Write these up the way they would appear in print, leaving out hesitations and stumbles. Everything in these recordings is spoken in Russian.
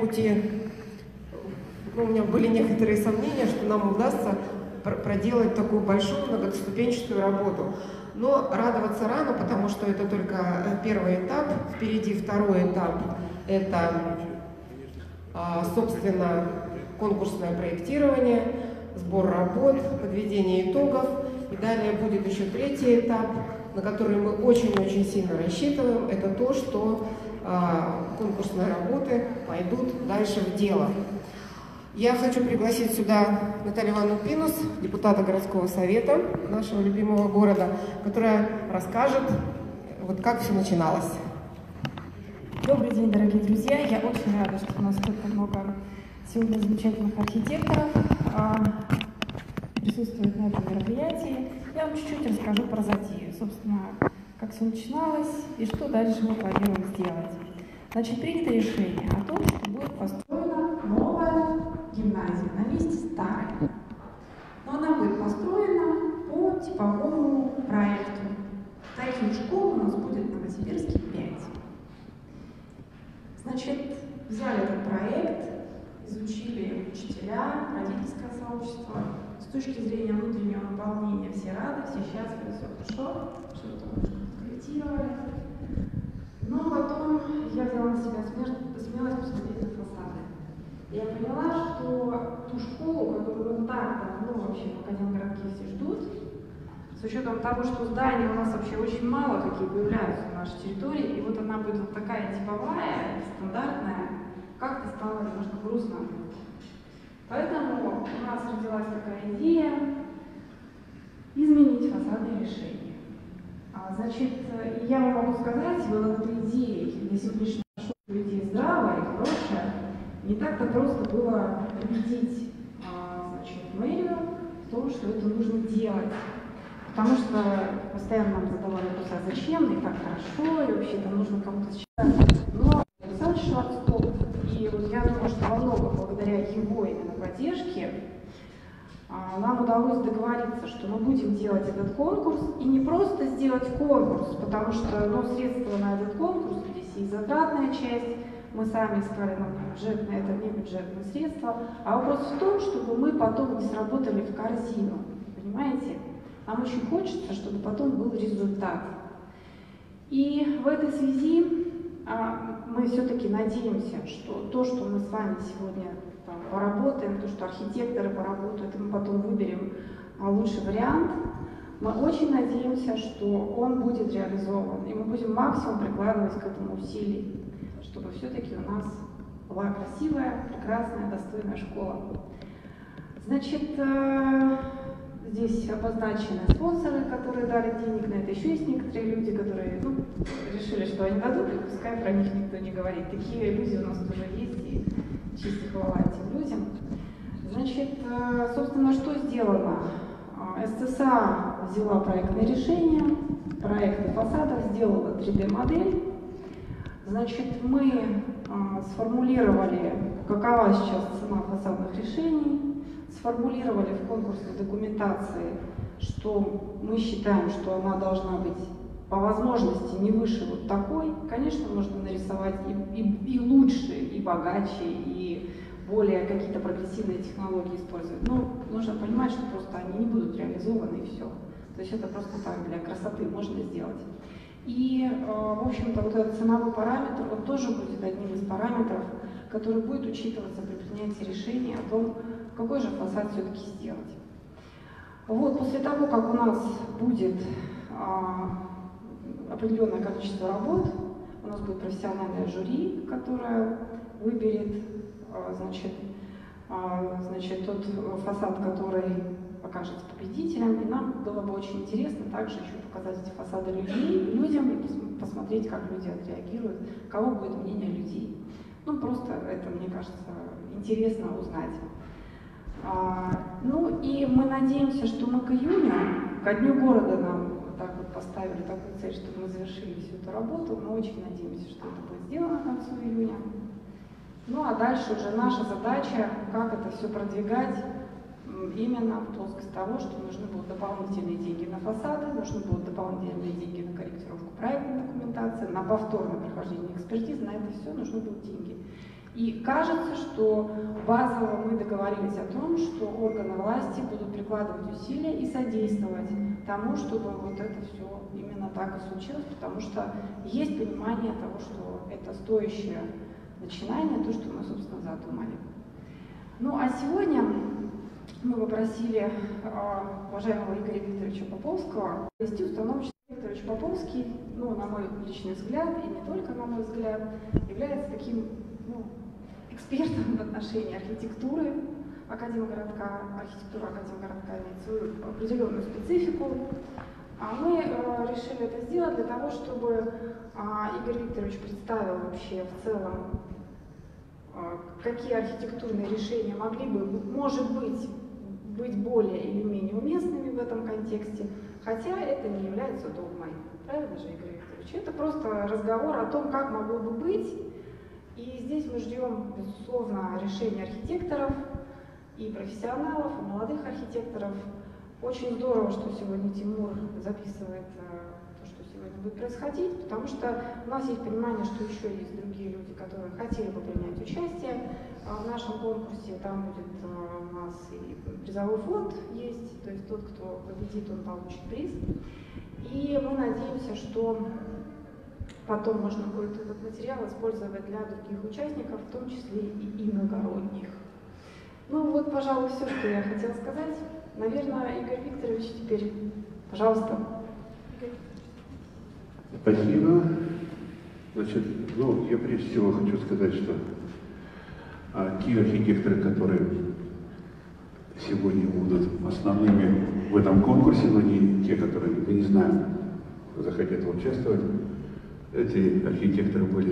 пути, у меня были некоторые сомнения, что нам удастся проделать такую большую многоступенчатую работу. Но радоваться рано, потому что это только первый этап. Впереди второй этап. Это, собственно, конкурсное проектирование, сбор работ, подведение итогов. И далее будет еще третий этап, на который мы очень-очень сильно рассчитываем. Это то, что конкурсные работы пойдут дальше в дело. Я хочу пригласить сюда Наталью Ивановну Пинус, депутата городского совета нашего любимого города, которая расскажет, вот как все начиналось. Добрый день, дорогие друзья! Я очень рада, что у нас столько много сегодня замечательных архитекторов присутствует на этом мероприятии. Я вам чуть-чуть расскажу про затею, собственно, как все начиналось и что дальше мы планируем сделать. Значит, принято решение о том, что будет построена новая гимназия на месте старой. Но она будет построена по типовому проекту. Таких школ у нас будет в Новосибирске 5. Значит, взяли этот проект, изучили учителя, родительское сообщество. С точки зрения внутреннего наполнения все рады, все счастливы, все хорошо, что-то корректировали. Но потом я взяла на себя смелость посмотреть на фасады. Я поняла, что ту школу, которую так давно вообще в Академгородке все ждут, с учетом того, что зданий у нас вообще очень мало, какие появляются на нашей территории, и вот она будет вот такая типовая, стандартная, как-то стало немножко грустно. Поэтому у нас родилась такая идея изменить фасадное решение. Значит, я вам могу сказать, вот эта идея, если бы идея здравая и хорошая, не так-то просто было убедить мэрию в том, что это нужно делать. Потому что постоянно нам задавали вопрос, а зачем, и так хорошо, и вообще там нужно кому-то считать. Но Александр Шварцкопф, и вот я думаю, что во многом благодаря его именно поддержке, нам удалось договориться, что мы будем делать этот конкурс, и не просто сделать конкурс, потому что средства на этот конкурс, здесь есть затратная часть, мы сами искали нам бюджетные, это не бюджетные средства, а вопрос в том, чтобы мы потом не сработали в корзину, понимаете? Нам очень хочется, чтобы потом был результат. И в этой связи мы все-таки надеемся, что то, что мы с вами сегодня поработаем, то, что архитекторы поработают, и мы потом выберем лучший вариант, мы очень надеемся, что он будет реализован, и мы будем максимум прикладывать к этому усилий, чтобы все-таки у нас была красивая, прекрасная, достойная школа. Значит, здесь обозначены спонсоры, которые дали денег на это. Еще есть некоторые люди, которые решили, что они дадут, и пускай про них никто не говорит. Такие люди у нас тоже есть, и честь и хвала этим людям. Значит, собственно, что сделано? СЦСА взяла проектное решение, проекты фасадов, сделала 3D-модель. Значит, мы сформулировали, какова сейчас цена фасадных решений, сформулировали в конкурсной документации, что мы считаем, что она должна быть по возможности не выше вот такой. Конечно, можно нарисовать и лучше, и богаче, и более какие-то прогрессивные технологии использовать. Но нужно понимать, что просто они не будут реализованы, и все. То есть это просто так, для красоты можно сделать. И, в общем-то, вот этот ценовой параметр, он тоже будет одним из параметров, который будет учитываться при принятии решения о том, какой же фасад все-таки сделать. Вот, после того, как у нас будет определенное количество работ, у нас будет профессиональное жюри, которое выберет, значит, тот фасад, который окажется победителем. И нам было бы очень интересно также еще показать эти фасады людям и посмотреть, как люди отреагируют, каково будет мнение людей. Просто это, мне кажется, интересно узнать. И мы надеемся, что мы к июню, ко дню города нам так вот поставили такую цель, чтобы мы завершили всю эту работу. Мы очень надеемся, что это будет сделано к концу июня. А дальше уже наша задача, как это все продвигать именно в плоскость того, что нужны будут дополнительные деньги на фасады, нужны будут дополнительные деньги на корректировку проектной документации, на повторное прохождение экспертизы, на это все нужны будут деньги. И кажется, что базово мы договорились о том, что органы власти будут прикладывать усилия и содействовать тому, чтобы вот это все именно так и случилось, потому что есть понимание того, что это стоящее начинание, то, что мы, собственно, задумали. Ну а сегодня мы попросили уважаемого Игоря Викторовича Поповского провести установочный. Игорь Викторович Поповский, ну, на мой личный взгляд, и не только на мой взгляд, является таким, ну, экспертом в отношении архитектуры Академгородка. Архитектура Академгородка имеет свою определенную специфику. Мы решили это сделать для того, чтобы Игорь Викторович представил вообще в целом, какие архитектурные решения могли бы, может быть более или менее уместными в этом контексте, хотя это не является догмой. Правильно же, Игорь Викторович? Это просто разговор о том, как могло бы быть. И здесь мы ждем, безусловно, решения архитекторов и профессионалов, и молодых архитекторов. Очень здорово, что сегодня Тимур записывает то, что сегодня будет происходить, потому что у нас есть понимание, что еще есть другие люди, которые хотели бы принять участие в нашем конкурсе. Там будет у нас и призовой фонд есть, то есть тот, кто победит, он получит приз. И мы надеемся, что потом можно будет этот материал использовать для других участников, в том числе и иногородних. Ну вот, пожалуй, все, что я хотела сказать. Наверное, Игорь Викторович, теперь, пожалуйста. Спасибо. Значит, ну, я прежде всего хочу сказать, что те архитекторы, которые сегодня будут основными в этом конкурсе, но не те, которые, мы не знаем, захотят участвовать, эти архитекторы были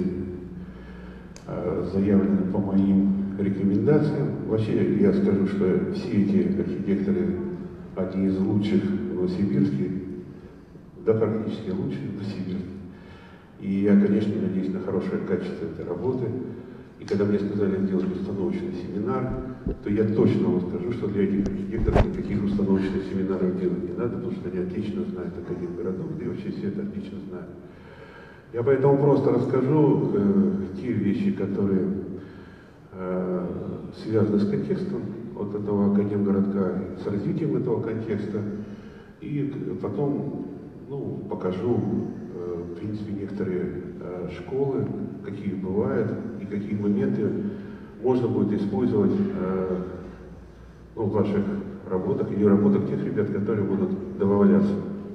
заявлены по моим рекомендациям. Вообще, я скажу, что все эти архитекторы одни из лучших в Новосибирске, да, практически лучшие в Новосибирске. И я, конечно, надеюсь на хорошее качество этой работы. И когда мне сказали сделать установочный семинар, то я точно вам скажу, что для этих архитекторов никаких установочных семинаров делать не надо, потому что они отлично знают Академгородок, да и вообще все это отлично знают. Я поэтому просто расскажу те вещи, которые связаны с контекстом вот этого Академгородка, с развитием этого контекста, и потом, ну, покажу, в принципе, некоторые школы, какие бывают, и какие моменты можно будет использовать ну, в ваших работах или работах тех ребят, которые будут добавляться.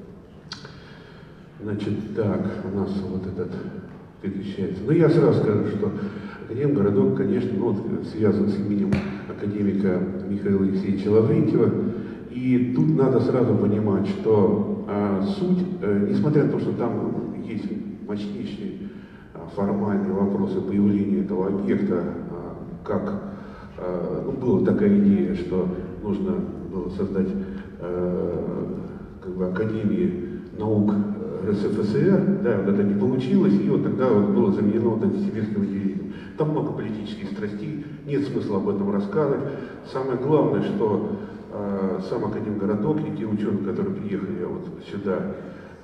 Значит, так, у нас вот этот перемещается. Ну, я сразу скажу, что Академгородок, конечно, ну, вот, связан с именем академика Михаила Алексеевича Лаврентьева. И тут надо сразу понимать, что суть, несмотря на то, что там есть мощнейшие формальные вопросы появления этого объекта, как ну, была такая идея, что нужно было создать как бы, Академию наук РСФСР, да, вот это не получилось, и вот тогда вот было заменено вот этим сибирским отделением. Там много политических страстей, нет смысла об этом рассказывать. Самое главное, что сам Академгородок и те ученые, которые приехали вот сюда,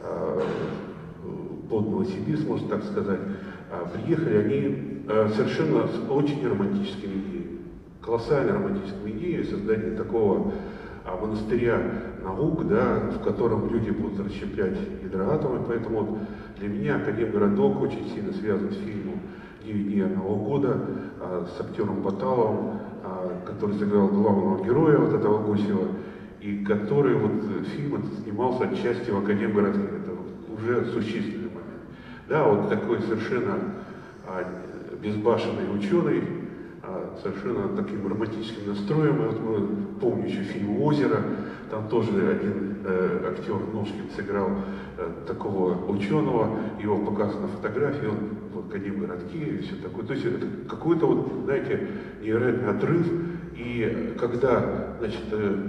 под Новосибирск, можно так сказать, приехали они совершенно с очень романтическими идеями, колоссально романтическими идеями создания такого монастыря наук, да, в котором люди будут расщеплять гидроатомы. Поэтому вот для меня Академгородок очень сильно связан с фильмом «9 дней одного года» с актером Баталовым, который сыграл главного героя вот этого Гусева, и который вот фильм этот снимался отчасти в Академгородке. Это уже существенный момент. Да, вот такой совершенно безбашенный ученый, совершенно таким романтическим настроем. И вот мы помню еще фильм «Озеро», там тоже один актер Ножкин сыграл такого ученого, его показано на фотографии, он в Академгородке и все такое. То есть это какой-то, вот, знаете, невероятный отрыв. И когда, значит,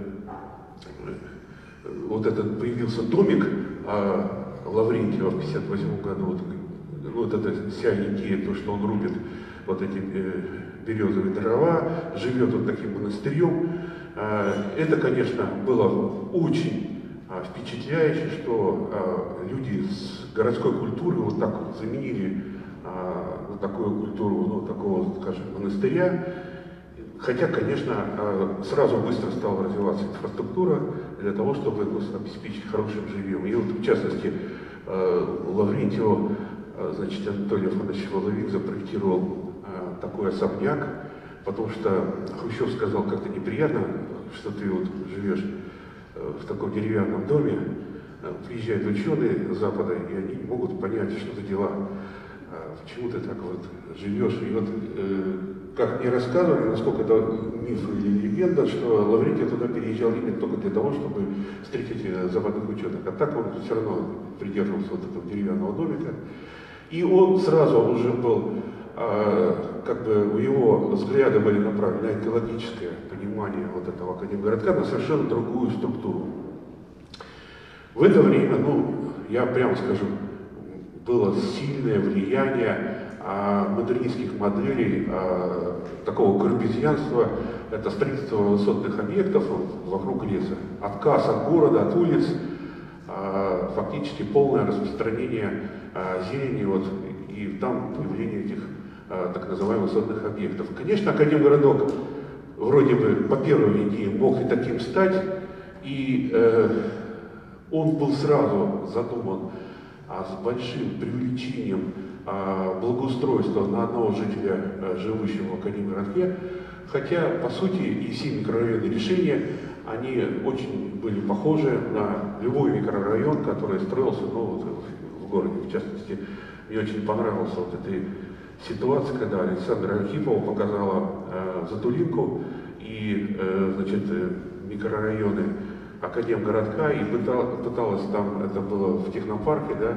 вот этот появился домик Лаврентьева в 1958 году, вот эта вся идея, то, что он рубит вот эти березовые дрова, живет вот таким монастырем, это, конечно, было очень впечатляюще, что люди с городской культуры вот так вот заменили на такую культуру, ну, такого, скажем, монастыря. Хотя, конечно, сразу быстро стала развиваться инфраструктура для того, чтобы обеспечить хорошим жильем. И вот, в частности, Лаврентьев, значит, Анатолий Афанасьевич Воловик запроектировал такой особняк, потому что Хрущев сказал, как-то неприятно, что ты вот живешь в таком деревянном доме, приезжают ученые с Запада, и они не могут понять, что за дела, почему ты так вот живешь. И вот, как мне рассказывали, насколько это миф или легенда, что Лаврентьев туда переезжал именно только для того, чтобы встретить западных ученых. А так он все равно придерживался вот этого деревянного домика. И он сразу уже был, как бы у его взгляды были направлены на экологическое понимание вот этого Академгородка, на совершенно другую структуру. В это время, ну, я прямо скажу, было сильное влияние модернистских моделей, такого корбюзьянства, это строительство высотных объектов вокруг леса, отказ от города, от улиц, фактически полное распространение зелени, вот, и там появление этих так называемых высотных объектов. Конечно, Академгородок вроде бы по первой идее мог и таким стать, и он был сразу задуман с большим преувеличением благоустройства на одного жителя, живущего в Академгородке, хотя, по сути, и все микрорайонные решения, они очень были похожи на любой микрорайон, который строился, ну, вот, в городе. В частности, мне очень понравилась вот эта ситуация, когда Александра Архипова показала Затулинку и, значит, микрорайоны Академгородка, и пыталась там, это было в технопарке, да,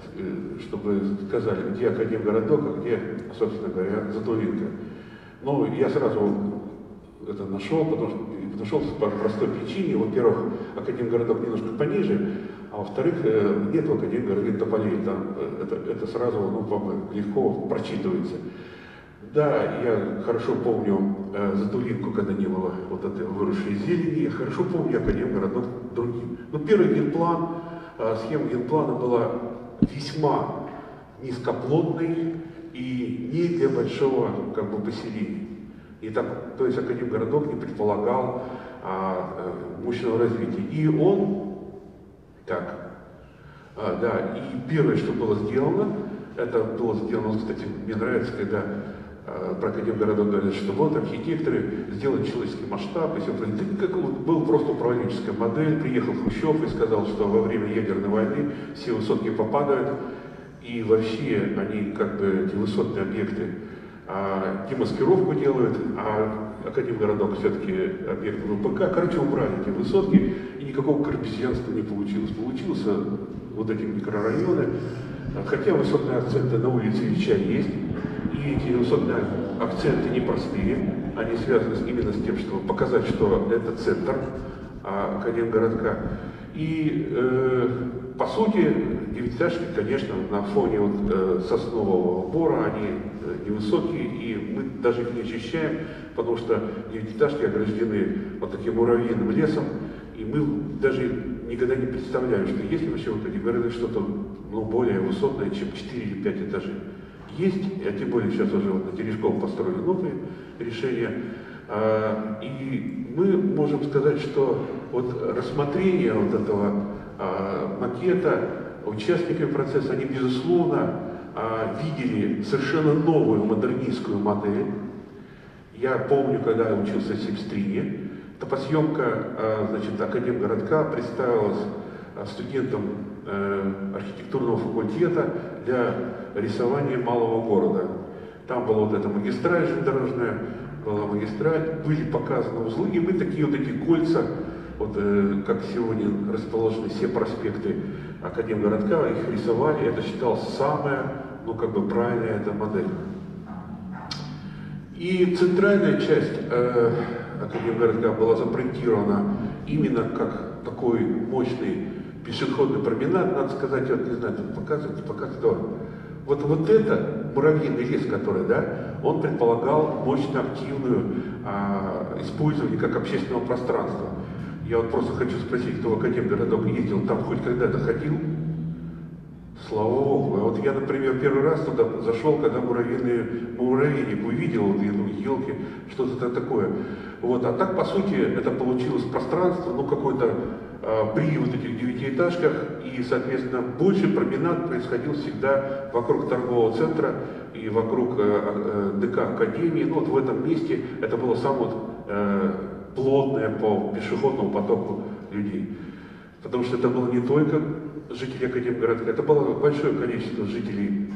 чтобы сказали, где Академгородок, а где, собственно говоря, Затулинка. Ну, я сразу это нашел, потому что нашел по простой причине. Во-первых, Академгородок немножко пониже, а во-вторых, нет в Академгородке тополей, там это сразу, ну, легко прочитывается. Да, я хорошо помню Затулинку, когда не было вот этой выросшей зелени, я хорошо помню Академгородок другим. Но первый генплан, схема генплана была весьма низкоплотной и не для большого, как бы, поселения. И так, то есть Академгородок не предполагал мощного развития. И он, так, да, и первое, что было сделано, это было сделано, кстати, мне нравится, когда про Академгородок говорят, что вот архитекторы сделали человеческий масштаб, и все. Да, как вот, была просто управленческая модель, приехал Хрущев и сказал, что во время ядерной войны все высотки попадают, и вообще они, как бы, эти высотные объекты, демаскировку делают, а Академгородок все-таки объект ВПК. Короче, убрали эти высотки, и никакого корбюзьянства не получилось. Получился вот эти микрорайоны, хотя высотные акценты на улице Ильича есть, и эти высотные акценты непростые, они связаны именно с тем, чтобы показать, что это центр Академгородка. И, по сути, девятиэтажки, конечно, на фоне вот, соснового бора, они невысокие, и мы даже их не ощущаем, потому что девятиэтажки ограждены вот таким муравьиным лесом, и мы даже никогда не представляем, что есть вообще вот эти города что-то, ну, более высотное, чем 4 или 5 этажей. Есть, а тем более сейчас уже вот на Терешкова построили новые решения. И мы можем сказать, что вот рассмотрение вот этого макета, участники процесса, они, безусловно, видели совершенно новую модернистскую модель. Я помню, когда я учился в Сибстрине, топосъемка, значит, Академгородка представилась студентам архитектурного факультета для рисования малого города. Там была вот эта магистраль железнодорожная, была магистраль, были показаны узлы, и мы такие вот эти кольца, вот как сегодня расположены все проспекты Академгородка, их рисовали, это считалось самая, ну, как бы, правильная эта модель. И центральная часть Академгородка была запроектирована именно как такой мощный пешеходный променад, надо сказать, вот, не знаю, тут показывать. Вот это муравьиный лес, который, да, он предполагал мощно активную использование как общественного пространства. Я вот просто хочу спросить, кто в Академгородок ездил, там хоть когда-то ходил? Слава Богу. А вот я, например, первый раз туда зашел, когда муравейник увидел, вот, я думаю, елки, что-то такое. Вот. А так, по сути, это получилось пространство, ну, какое-то при вот этих 9-этажках, и, соответственно, больше променад происходил всегда вокруг торгового центра и вокруг ДК Академии. Ну, вот в этом месте это было самое плотное по пешеходному потоку людей. Потому что это было не только жители Академгородка, это было большое количество жителей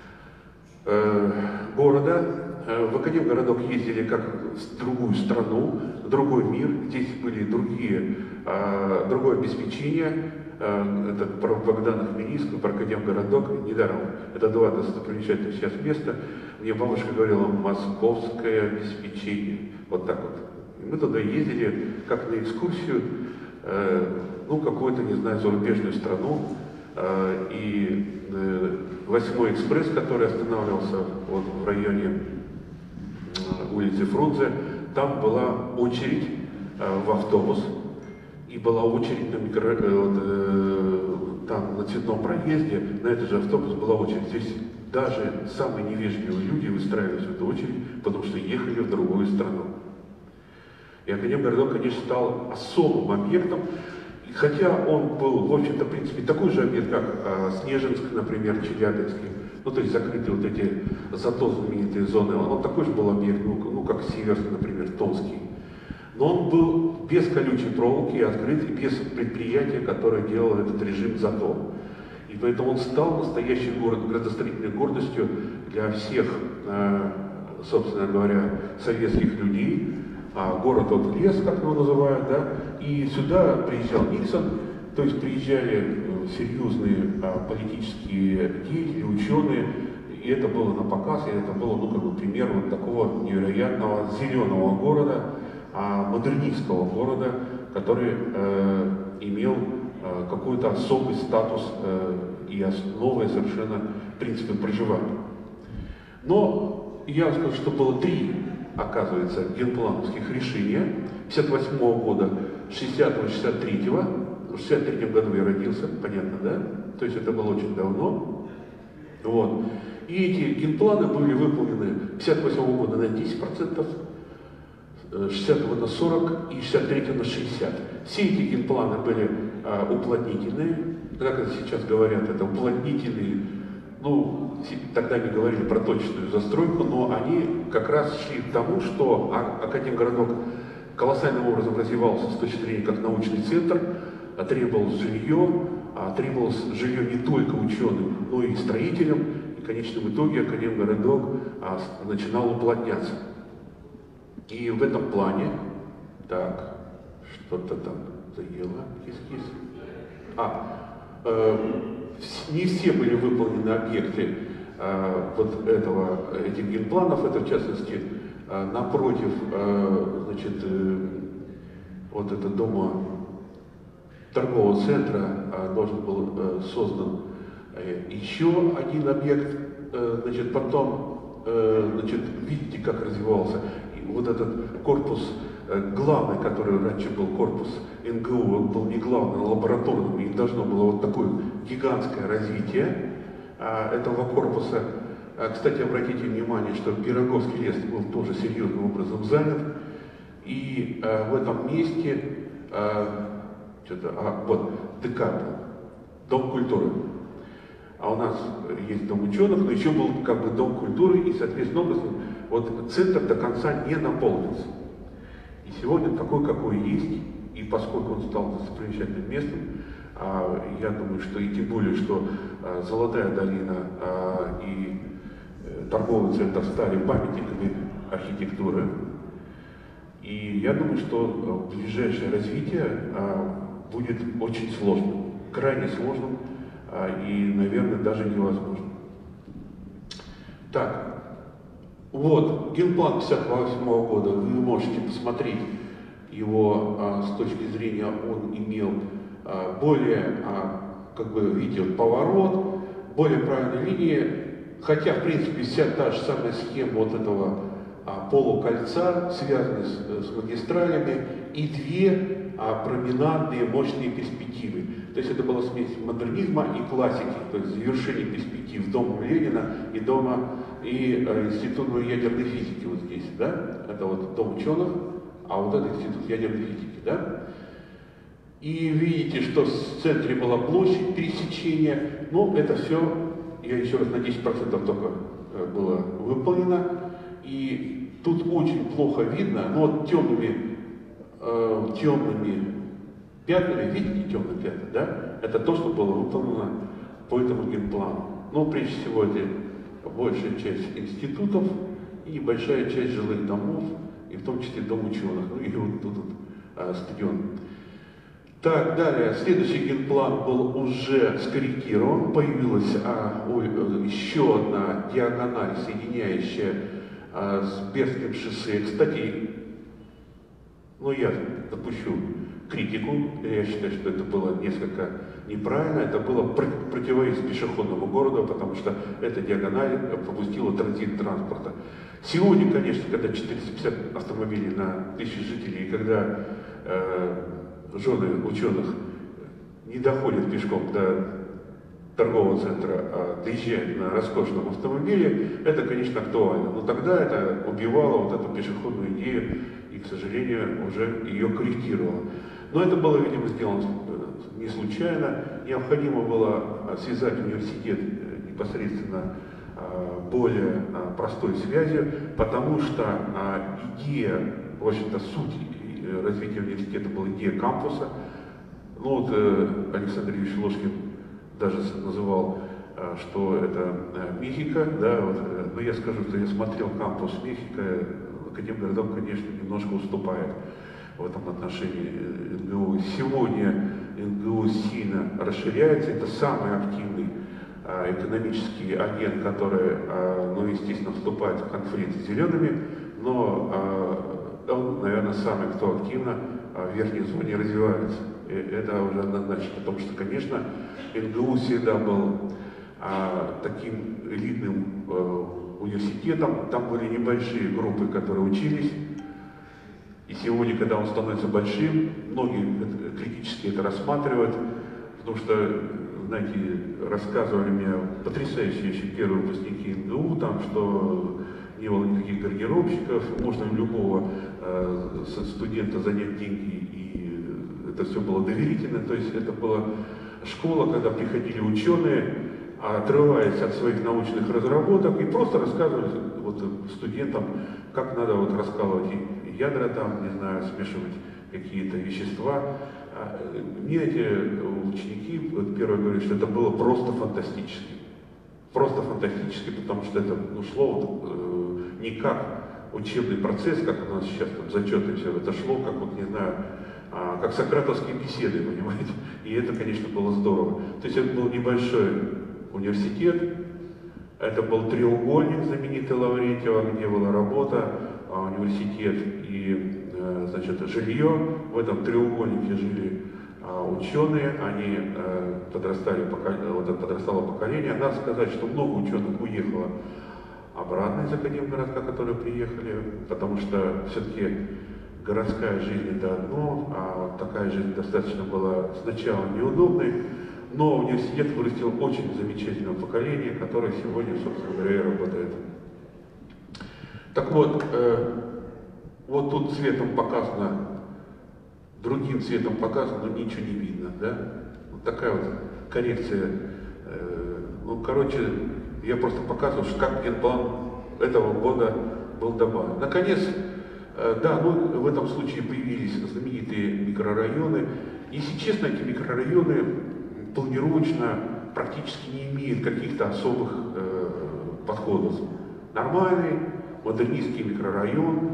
города. В Академгородок ездили как в другую страну, в другой мир. Здесь были другое обеспечение. Это про Богдана Хмельницкого, про Академгородок. Недаром. Это два достопримечательных сейчас места. Мне бабушка говорила: московское обеспечение. Вот так вот. И мы туда ездили как на экскурсию, ну, какую-то, не знаю, зарубежную страну. И 8-й экспресс, который останавливался вот в районе улицы Фрунзе, там была очередь в автобус, и была очередь там на Цветном проезде, на этот же автобус была очередь. Здесь даже самые невежливые люди выстраивались в эту очередь, потому что ехали в другую страну. И Академгородок, конечно, стал особым объектом, хотя он был, в общем-то, в принципе, такой же объект, как Снежинск, например, Челябинский, ну, то есть закрытые вот эти зато знаменитые зоны, он такой же был объект, ну как Северский, например, Томский. Но он был без колючей проволоки, открыт, и без предприятия, которое делало этот режим зато. И поэтому он стал настоящей градостроительной гордостью для всех, собственно говоря, советских людей. Город от лес, как его называют, да, и сюда приезжал Никсон, то есть приезжали серьезные политические деятели, ученые, и это было на показ, и это было, ну, как бы пример вот такого невероятного зеленого города, модернистского города, который имел какой-то особый статус и новые совершенно принципы проживания. Но я скажу, что было 3, оказывается, генплановских решения 58-го года, 60-го, 63-го. В 63-м году я родился, понятно, да? То есть это было очень давно. Вот. И эти генпланы были выполнены 58-го года на 10%, 60-го на 40% и 63-го на 60%. Все эти генпланы были уплотнительные, как это сейчас говорят, это уплотнительные. Ну, тогда не говорили про точную застройку, но они как раз шли к тому, что Академгородок колоссальным образом развивался с точки зрения как научный центр, требовалось жилье не только ученым, но и строителям, и в конечном итоге Академгородок начинал уплотняться. И в этом плане, так, что-то там заело, кис-кис. Не все были выполнены объекты вот этих генпланов. Это, в частности, напротив, значит, вот это дома торгового центра должен был создан еще один объект. Значит, потом, значит, видите, как развивался. И вот этот корпус главный, который раньше был корпус НГУ, он был не главным, а лабораторным, и должно было вот такое гигантское развитие этого корпуса. Кстати, обратите внимание, что Пироговский лес был тоже серьезным образом занят, и в этом месте, вот, ДК, Дом культуры. А у нас есть Дом ученых, но еще был как бы Дом культуры, и, соответственно, образом, вот центр до конца не наполнился. И сегодня такой, какой есть, и поскольку он стал достопримечательным местом, я думаю, что и тем более, что Золотая долина и торговый центр стали памятниками архитектуры, и я думаю, что ближайшее развитие будет очень сложным, крайне сложным и, наверное, даже невозможным. Так. Вот, генплан 58-го года, вы можете посмотреть его с точки зрения, он имел более, как бы, видите, поворот, более правильные линии, хотя, в принципе, вся та же самая схема вот этого полукольца, связанная с магистралями, и 2 променадные мощные перспективы. То есть это была смесь модернизма и классики, то есть завершение перспектив дома Ленина и Института ядерной физики вот здесь, да? Это вот дом ученых, а вот это Институт ядерной физики, да? И видите, что в центре была площадь пересечения, ну это все, я еще раз, на 10% только было выполнено. И тут очень плохо видно, но вот темными пятнами, видите темные пятна, да? Это то, что было выполнено по этому генплану. Но прежде всего это большая часть институтов и большая часть жилых домов, и в том числе дом ученых, ну и вот тут стадион. Так, далее, следующий генплан был уже скорректирован, появилась еще одна диагональ, соединяющая с Бердским шоссе. Кстати, ну я допущу критику, я считаю, что это было несколько неправильно, это было противовес пешеходному городу, потому что эта диагональ пропустила транзит транспорта. Сегодня, конечно, когда 450 автомобилей на 1000 жителей, и когда жены ученых не доходят пешком до торгового центра, а доезжают на роскошном автомобиле, это, конечно, актуально. Но тогда это убивало вот эту пешеходную идею и, к сожалению, уже ее корректировало. Но это было, видимо, сделано не случайно. Необходимо было связать университет непосредственно более простой связью, потому что идея, в общем-то, суть развития университета была идея кампуса. Ну вот Александр Юрьевич Ложкин даже называл, что это Мехико, да, вот, но я скажу, что я смотрел кампус Мехико, Академгородок, конечно, немножко уступает в этом отношении НГУ. Сегодня НГУ сильно расширяется, это самый активный экономический агент, который, ну, естественно, вступает в конфликт с зелеными, но он, наверное, самый, кто активно в верхней зоне развивается. И это уже однозначно, потому что, конечно, НГУ всегда был таким элитным университетом, там были небольшие группы, которые учились, и сегодня, когда он становится большим, многие критически это рассматривают, потому что, знаете, рассказывали мне потрясающие еще первые выпускники НГУ, там, что не было никаких гардеробщиков, можно у любого студента занять деньги, и это все было доверительно, то есть это была школа, когда приходили ученые, отрываясь от своих научных разработок, и просто рассказывали вот студентам, как надо вот раскалывать ядра, там, не знаю, смешивать какие-то вещества. Мне эти ученики, вот первое говорят, что это было просто фантастически. Просто фантастически, потому что это шло не как учебный процесс, как у нас сейчас там зачеты все, это шло как, вот, не знаю, как сократовские беседы, понимаете? И это, конечно, было здорово. То есть это был небольшой университет, это был треугольник знаменитый Лаврентьева, где была работа, университет и, значит, жилье. В этом треугольнике жили ученые, они вот это подрастало поколение. Надо сказать, что много ученых уехало обратно из Академгородка, которые приехали, потому что все-таки городская жизнь это одно, а вот такая жизнь достаточно была сначала неудобной, но университет вырастил очень замечательное поколение, которое сегодня, собственно говоря, и работает. Так вот, вот тут цветом показано, другим цветом показано, но ничего не видно, да? Вот такая вот коррекция. Ну, короче, я просто показываю, как генплан этого года был добавлен. Наконец, да, ну, в этом случае появились знаменитые микрорайоны. Если честно, эти микрорайоны планировочно практически не имеют каких-то особых подходов. Нормальный модернистский микрорайон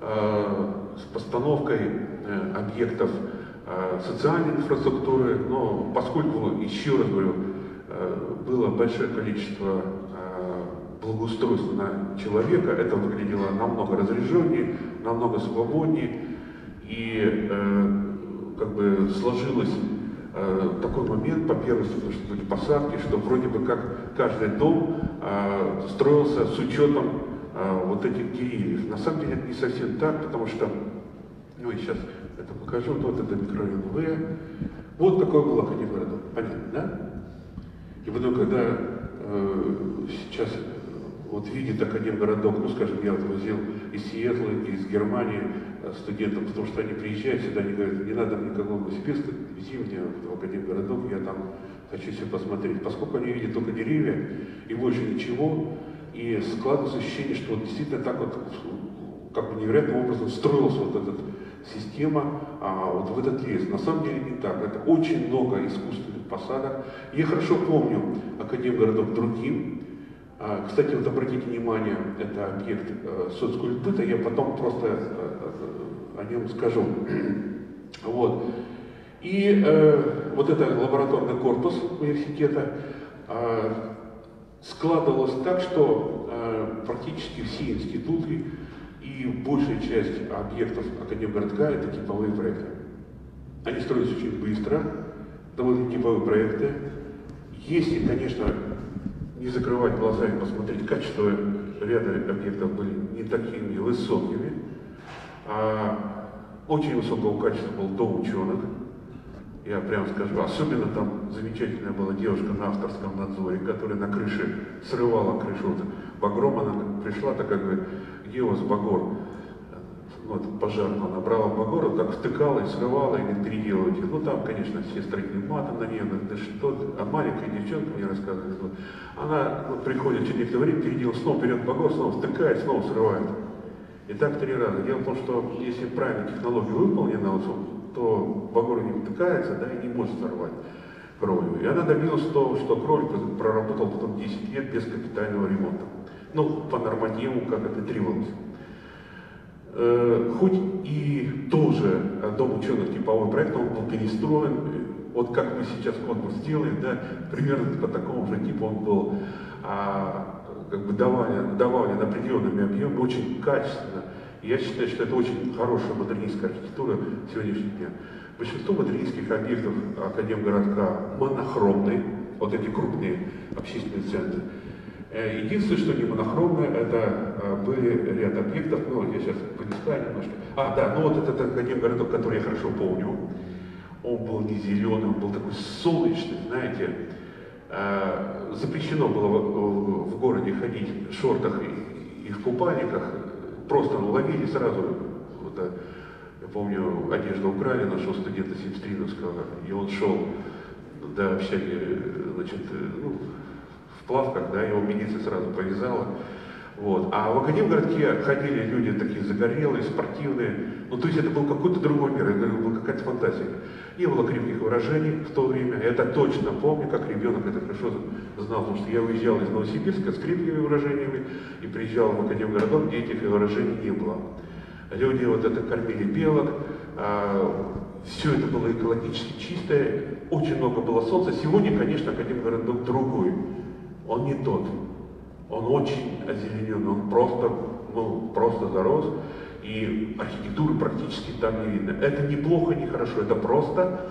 с постановкой объектов социальной инфраструктуры, но поскольку, еще раз говорю, было большое количество благоустройства на человека, это выглядело намного разряженнее, намного свободнее, и как бы сложилось такой момент, по первости, что были посадки, что вроде бы как каждый дом строился с учетом вот этих деревьев. На самом деле это не совсем так, потому что, ну, я сейчас это покажу, вот это микрорайон В, Вот такой был Академгородок. Понятно, да? И потом, когда сейчас вот видит Академгородок, ну, скажем, я вот возил из Сиэтла, из Германии студентов, потому что они приезжают сюда, они говорят, не надо никакого Новосибирска, вези меня в Академгородок, я там хочу все посмотреть. Поскольку они видят только деревья и больше ничего, и складывается ощущение, что вот действительно так вот, как бы невероятным образом строилась вот эта система вот в этот лес. На самом деле не так. Это очень много искусственных посадок. Я хорошо помню Академгородок другим. Кстати, вот обратите внимание, это объект соцкультбыта, я потом просто о нем скажу. Вот. И вот это лабораторный корпус университета складывалось так, что практически все институты и большая часть объектов Академгородка — это типовые проекты. Они строились очень быстро, довольно типовые проекты. Если, конечно, не закрывать глаза и посмотреть, качество ряда объектов были не такими высокими. Очень высокого качества был дом ученых. Я прямо скажу, особенно там замечательная была девушка на авторском надзоре, которая на крыше срывала крышу. Вот багром она пришла, такая говорит, где у вас багор? Вот пожарную, она брала багор, вот так втыкала и срывала, и говорит, переделывайте. Ну там, конечно, все строительные матом на нее, да что, а маленькая девчонка мне рассказывает, вот, она вот, приходит через некоторое время, переделывает, снова берет багор, снова втыкает, снова срывает. И так 3 раза. Дело в том, что если правильно технология выполнена, вот, то багор не втыкается, да, и не может сорвать кровлю. И она добилась того, что кровля проработала потом 10 лет без капитального ремонта. Ну, по нормативу, как это требовалось. Хоть и тоже дом ученых типовой проект, он был перестроен, вот как мы сейчас конкурс делаем, да, примерно по такому же типу он был как бы добавлен определенными объемами, очень качественно. И я считаю, что это очень хорошая модернистская архитектура сегодняшнего дня. Большинство модернистских объектов Академгородка монохромные, вот эти крупные общественные центры. Единственное, что не монохромное, это были ряд объектов, ну, я сейчас полистаю немножко. Да, ну вот этот Академгородок, который я хорошо помню, он был не зеленый, он был такой солнечный, знаете. Запрещено было в городе ходить в шортах и в купальниках, просто ловили сразу. Вот, я помню, одежду украли нашего студента Симстриновского, и он шел до общаги, значит, ну, в плавках, да, его милиция сразу повязала. Вот. А в Академгородке ходили люди такие загорелые, спортивные. Ну, то есть это был какой-то другой мир, я говорю, была какая-то фантастика. Не было крепких выражений в то время. Я это точно помню, как ребенок это хорошо знал, потому что я уезжал из Новосибирска с крепкими выражениями и приезжал в Академгородок, где этих выражений не было. Люди вот это кормили белок, все это было экологически чистое, очень много было солнца. Сегодня, конечно, Академгородок другой. Он не тот. Он очень озеленен, он просто зарос, и архитектуры практически там не видно. Это не плохо, не хорошо, это просто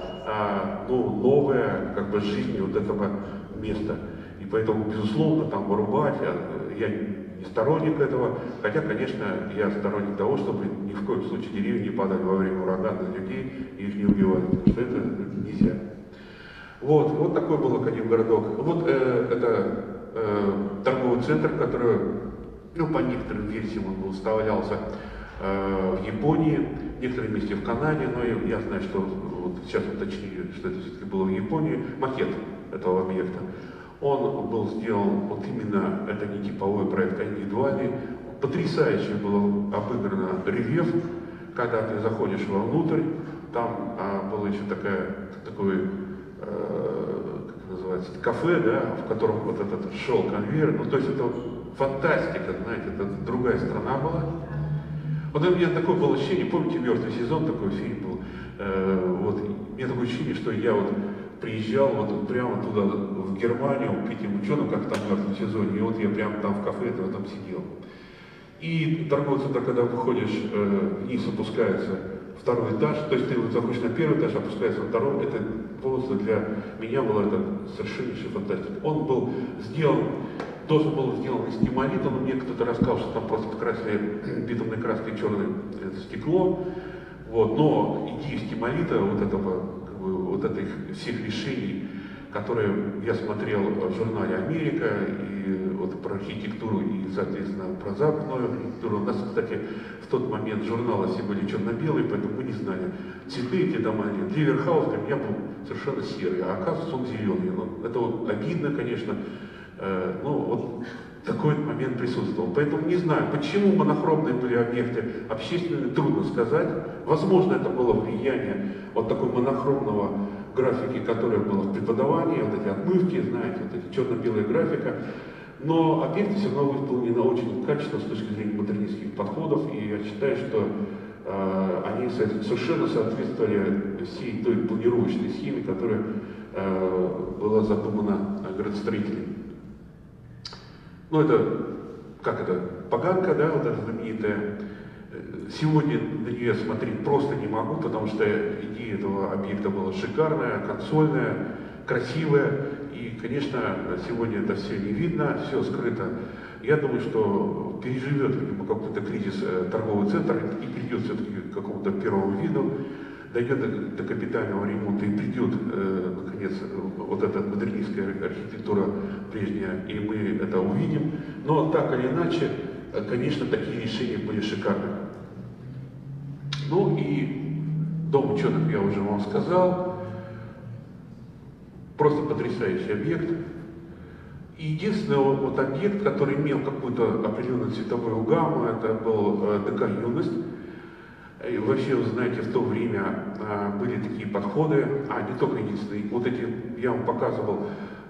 новая как бы жизнь вот этого места. И поэтому, безусловно, там вырубать, я не сторонник этого, хотя, конечно, я сторонник того, чтобы ни в коем случае деревья не падали во время урагана на людей и их не убивали, потому что это нельзя. Вот такой был Академгородок. Вот это торговый центр, который, ну, по некоторым версиям он выставлялся в Японии, в некоторых месте в Канаде, но я знаю, что вот сейчас уточнили, что это все-таки было в Японии, макет этого объекта. Он был сделан, вот именно, это не типовой проект, а индивидуальный. Потрясающе было обыграно рельеф, когда ты заходишь вовнутрь, там было еще такое как называется, кафе, да, в котором вот этот шел конвейер. Ну, то есть это фантастика, знаете, это другая страна была. Вот у меня такое было ощущение, помните, «Мертвый сезон», такой фильм был, вот, у меня такое ощущение, что я вот приезжал вот прямо туда, в Германию, к этим ученым, как там в «Мертвом сезоне», и вот я прямо там в кафе в этом сидел. И торговый центр, когда выходишь вниз, опускается второй этаж, то есть ты вот заходишь на первый этаж, опускается на второй, это просто для меня было это совершеннейшая фантастика. Он был сделан, должен был сделан из стимолита, но мне кто-то рассказал, что там просто покрасили битумной краской черное стекло, вот, но идея стимолита, вот этого, как как бы, вот этих всех решений, которые я смотрел в журнале «Америка», и вот про архитектуру, и, соответственно, про западную архитектуру. У нас, кстати, в тот момент журналы все были черно-белые, поэтому мы не знали, цветы эти дома или нет. Ливерхаус для меня был совершенно серый, а оказывается он зеленый. Ну, это вот обидно, конечно, ну вот такой момент присутствовал. Поэтому не знаю, почему монохромные были объекты общественные, трудно сказать. Возможно, это было влияние вот такой монохромного графики, которая была в преподавании, вот эти отмывки, знаете, вот эти черно-белая графика. Но объекты все равно выполнены очень качественно с точки зрения модернистских подходов, и я считаю, что они совершенно соответствовали всей той планировочной схеме, которая была задумана градостроителями. Ну, это, как это, поганка, да, вот эта знаменитая. Сегодня на нее смотреть просто не могу, потому что идея этого объекта была шикарная, консольная, красивая. И, конечно, сегодня это все не видно, все скрыто. Я думаю, что переживет, видимо, какой-то кризис торговый центр и придет все-таки к какому-то первому виду, дойдет до капитального ремонта и придет, наконец, вот эта модернистская архитектура прежняя, и мы это увидим. Но так или иначе, конечно, такие решения были шикарны. Ну и дом ученых я уже вам сказал. Просто потрясающий объект. И единственный вот объект, который имел какую-то определенную цветовую гамму, это был ДК «Юность». И вообще, вы знаете, в то время были такие подходы, не только единственные, вот эти, я вам показывал,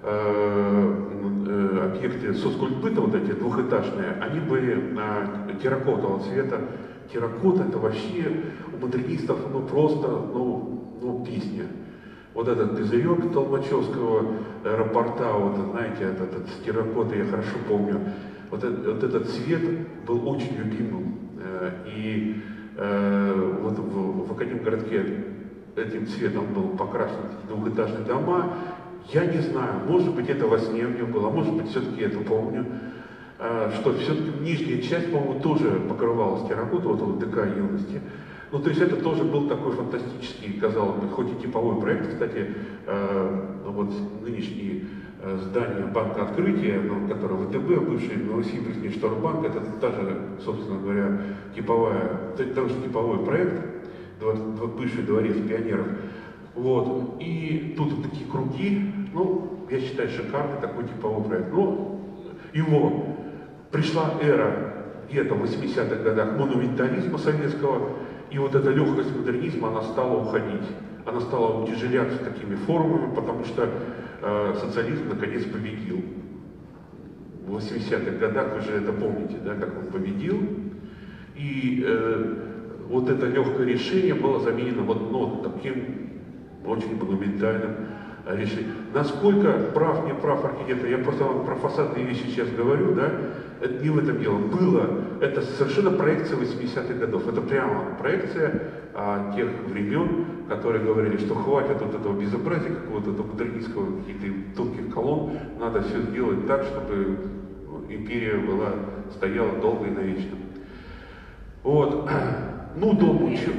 объекты соцкультбыта, вот эти двухэтажные, они были терракотового цвета. Терракота — это вообще у модернистов, ну просто, ну песня. Вот этот козырек Толмачевского аэропорта, вот знаете, этот с терракотой, я хорошо помню, вот этот цвет был очень любимым. И вот в Академгородке этим цветом был покрашен двухэтажные дома. Я не знаю, может быть, это во сне у меня было, может быть, все-таки я это помню, что все-таки нижняя часть, по-моему, тоже покрывалась терракотой, вот ДК «Юности». Ну, то есть это тоже был такой фантастический, казалось бы, хоть и типовой проект. Кстати, вот нынешние здание банка открытия, которое ВТБ, бывший Новосибирский Шторбанк, это тоже, собственно говоря, тоже типовой проект, бывший дворец пионеров. Вот. И тут такие круги, ну, я считаю, шикарный такой типовой проект. Но его пришла эра где-то в 80-х годах монументализма советского, и вот эта легкость модернизма, она стала уходить. Она стала утяжеляться такими формами, потому что социализм наконец победил. В 80-х годах, вы же это помните, да, как он победил. И вот это легкое решение было заменено вот таким очень монументальным решением. Насколько прав, не прав архитектор, я просто вам про фасадные вещи сейчас говорю, да, это не в этом дело. Это совершенно проекция 80-х годов. Это прямо проекция тех времен, которые говорили, что хватит вот этого безобразия, какого-то модернистского, каких-то тонких колонн, надо все сделать так, чтобы империя стояла долго и навечно. Вот. Ну, дом учу.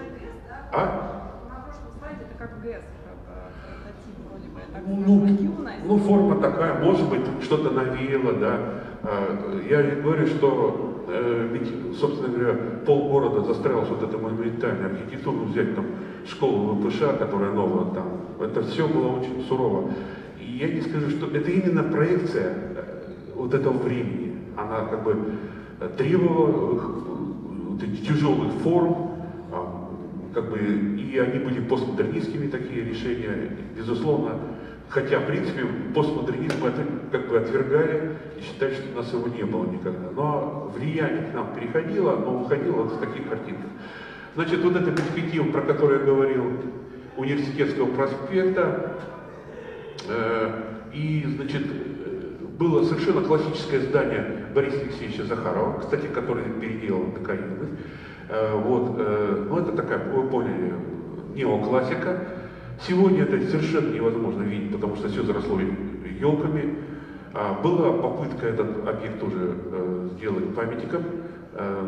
На прошлом слайде это как ГЭС, прототип вроде бы. Ну, форма такая, может быть, что-то навеяло, да. Я говорю, что ведь, собственно говоря, полгорода застраивалась вот эта монументальная архитектура, взять там школу ВПШ, которая новая там, это все было очень сурово. И я не скажу, что это именно проекция вот этого времени. Она как бы требовала вот этих тяжелых форм, как бы, и они были постмодернистскими, такие решения, безусловно. Хотя, в принципе, постмодернизм это как бы отвергали и считали, что у нас его не было никогда. Но влияние к нам переходило, но уходило вот в таких картинках. Значит, вот эта перспектива, про которую я говорил, Университетского проспекта, и, значит, было совершенно классическое здание Бориса Алексеевича Захарова, кстати, который переделал ДК «Юность». Вот, ну это такая, вы поняли, неоклассика. Сегодня это совершенно невозможно видеть, потому что все заросло елками. Была попытка этот объект тоже сделать памятником,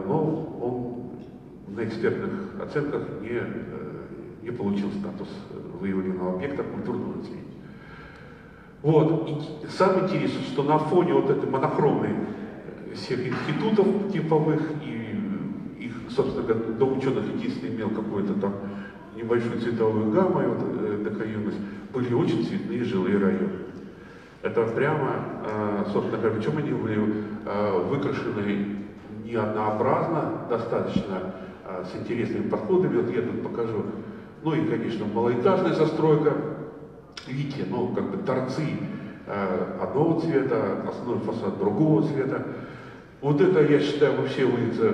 но он на экспертных оценках не получил статус выявленного объекта культурного наследия. Вот. И самое интересное, что на фоне вот этой монохромной всех институтов типовых и их, собственно говоря, до ученых единственный имел какую-то там небольшую цветовую гамму, и вот такая юность, были очень цветные жилые районы. Это прямо, собственно говоря, причем они были выкрашены не однообразно, достаточно с интересными подходами. Вот я тут покажу. Ну и, конечно, малоэтажная застройка. Видите, ну, как бы торцы одного цвета, основной фасад другого цвета. Вот это, я считаю, вообще улица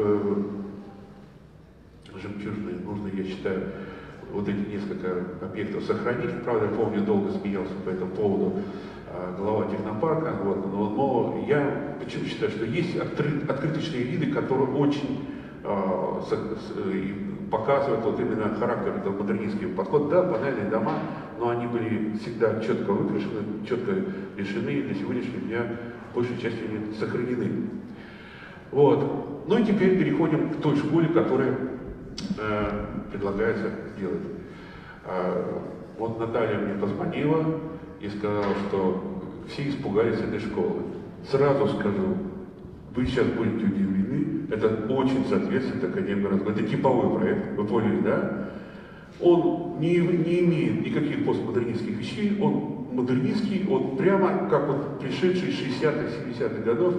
Жемчужная. Нужно, я считаю, вот эти несколько объектов сохранить. Правда, я помню, долго смеялся по этому поводу глава технопарка. Вот, но я почему считаю, что есть открыточные виды, которые очень показывают вот именно характер этого модернистского подхода. Да, панельные дома, но они были всегда четко выкрашены, четко решены, и до сегодняшнего дня большей частью они сохранены. Вот. Ну и теперь переходим к той школе, которая предлагается сделать. Вот Наталья мне позвонила и сказала, что все испугались этой школы. Сразу скажу, вы сейчас будете удивлены, это очень соответствует Академгородскому. Это типовой проект, вы поняли, да? Он не имеет никаких постмодернистских вещей, он модернистский, он прямо как вот пришедший из 60-х, 70-х годов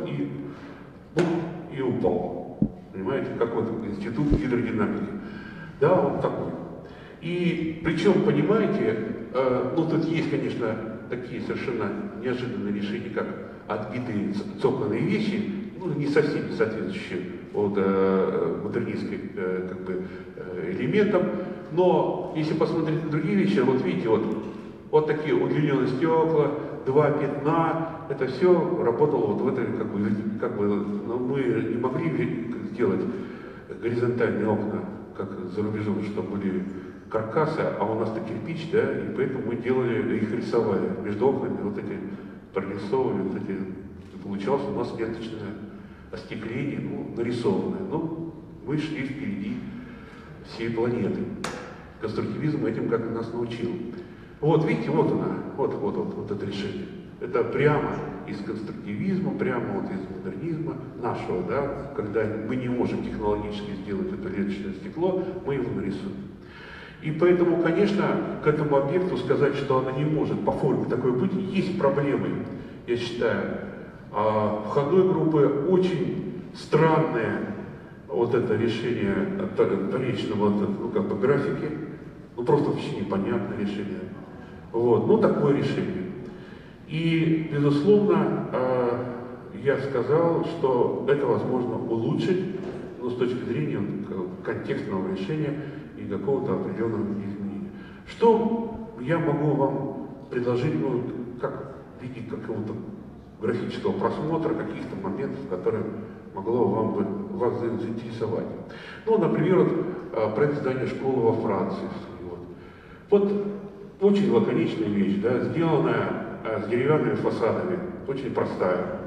и упал. Понимаете, как вот институт гидродинамики. Да, он такой. И причем, понимаете, ну тут есть, конечно, такие совершенно неожиданные решения, как отбитые цокольные вещи, ну, не совсем соответствующие вот, модернистским как бы, элементам, но если посмотреть на другие вещи, вот видите, вот такие удлиненные стекла, два пятна, это все работало вот в этой, как бы но мы не могли сделать горизонтальные окна, как за рубежом, чтобы были каркасы, а у нас-то кирпич, да, и поэтому мы делали, их рисовали между окнами, вот эти прорисовывали, вот эти, получалось у нас ленточное остекление, ну, нарисованное. Ну, мы шли впереди всей планеты. Конструктивизм этим как нас научил. Вот, видите, вот она, вот это решение. Это прямо из конструктивизма, прямо вот из модернизма нашего, да, когда мы не можем технологически сделать это ленточное стекло, мы его нарисуем. И поэтому, конечно, к этому объекту сказать, что она не может по форме такой быть, есть проблемы, я считаю. Входной группы очень странное вот это решение вторичного ну, как бы графики, ну просто вообще непонятное решение. Вот, ну такое решение. И, безусловно, я сказал, что это возможно улучшить, но с точки зрения контекстного решения и какого-то определенного изменения. Что я могу вам предложить, ну, как в виде какого-то графического просмотра каких-то моментов, которые могло вас заинтересовать. Ну, например, вот, проект здания школы во Франции. Вот очень лаконичная вещь, да, сделанная с деревянными фасадами, очень простая.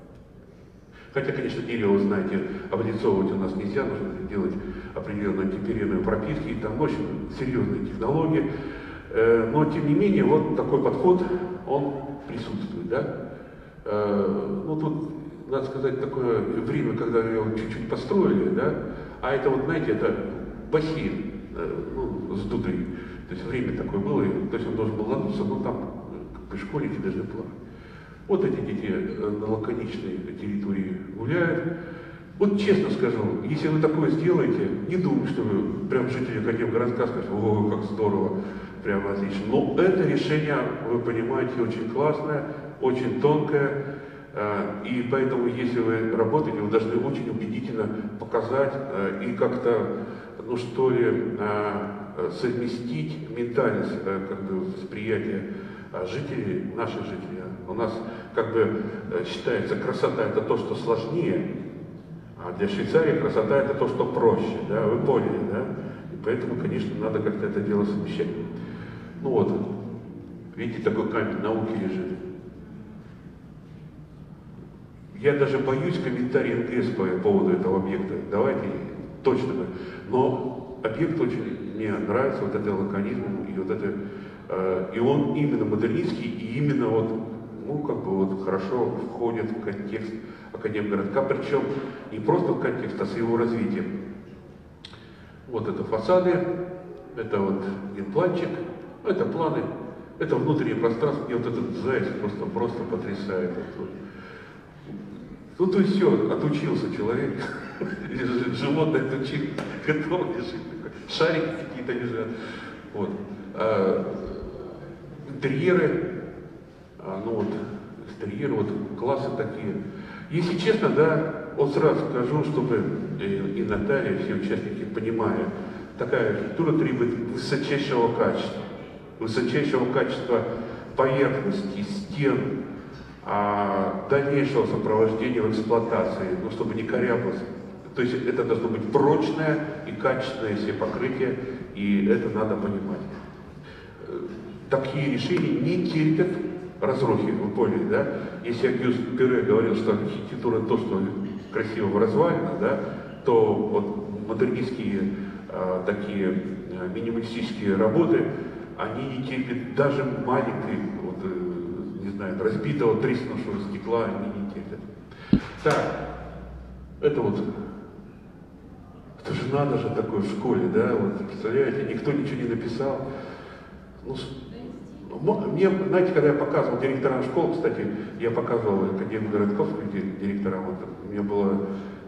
Хотя, конечно, дерево, вы знаете, облицовывать у нас нельзя, нужно делать определенную антиперенную пропитки, там очень серьезные технологии. Но, тем не менее, вот такой подход, он присутствует, да. Ну, тут, надо сказать, такое время, когда его чуть-чуть построили, да, а это вот, знаете, это бассейн, ну, сдутый, то есть время такое было, то есть он должен был надуться, но там как бы школьники должны плавать. Вот эти дети на лаконичной территории гуляют. Вот честно скажу, если вы такое сделаете, не думаю, что вы прям жители Академгородка скажете, о, как здорово, прямо отлично. Но это решение, вы понимаете, очень классное, очень тонкое, и поэтому, если вы работаете, вы должны очень убедительно показать и как-то, ну что ли, совместить ментальность, как бы, восприятия жителей, наших жителей. У нас, как бы, считается, красота это то, что сложнее, а для Швейцарии красота это то, что проще, да, вы поняли, да? И поэтому, конечно, надо как-то это дело совмещать. Ну вот, видите, такой камень науки лежит. Я даже боюсь комментариев МГС по поводу этого объекта. Давайте точно. Но объект очень мне нравится, вот это лаконизм, и вот это, и он именно модернистский, и именно вот, ну, как бы вот хорошо входит в контекст Академгородка, причем не просто в контекст, а с его развитием. Вот это фасады, это вот генпланчик, это планы, это внутреннее пространство, и вот этот заяц просто потрясает. Ну, то есть все, отучился человек, животное отучил, готов лежит, шарики какие-то лежат. Вот. Интерьеры, ну вот, экстерьеры, вот классы такие. Если честно, да, вот сразу скажу, чтобы и Наталья, и все участники понимали, такая архитектура требует высочайшего качества поверхности, стен, дальнейшего сопровождения в эксплуатации, ну, чтобы не корябалось. То есть это должно быть прочное и качественное все покрытие, и это надо понимать. Такие решения не терпят разрухи, вы поняли, да? Если Агюст Перре говорил, что архитектура то, что красиво развалено, да, то вот модернистские такие минималистические работы, они не терпят даже маленькой, вот, не знаю, разбитого, треснувшего стекла, они не терпят. Так, это вот, это же надо же такое в школе, да, вот, представляете, никто ничего не написал. Ну, мне, знаете, когда я показывал директорам школ, кстати, я показывал Академгородков директорам, вот, у меня было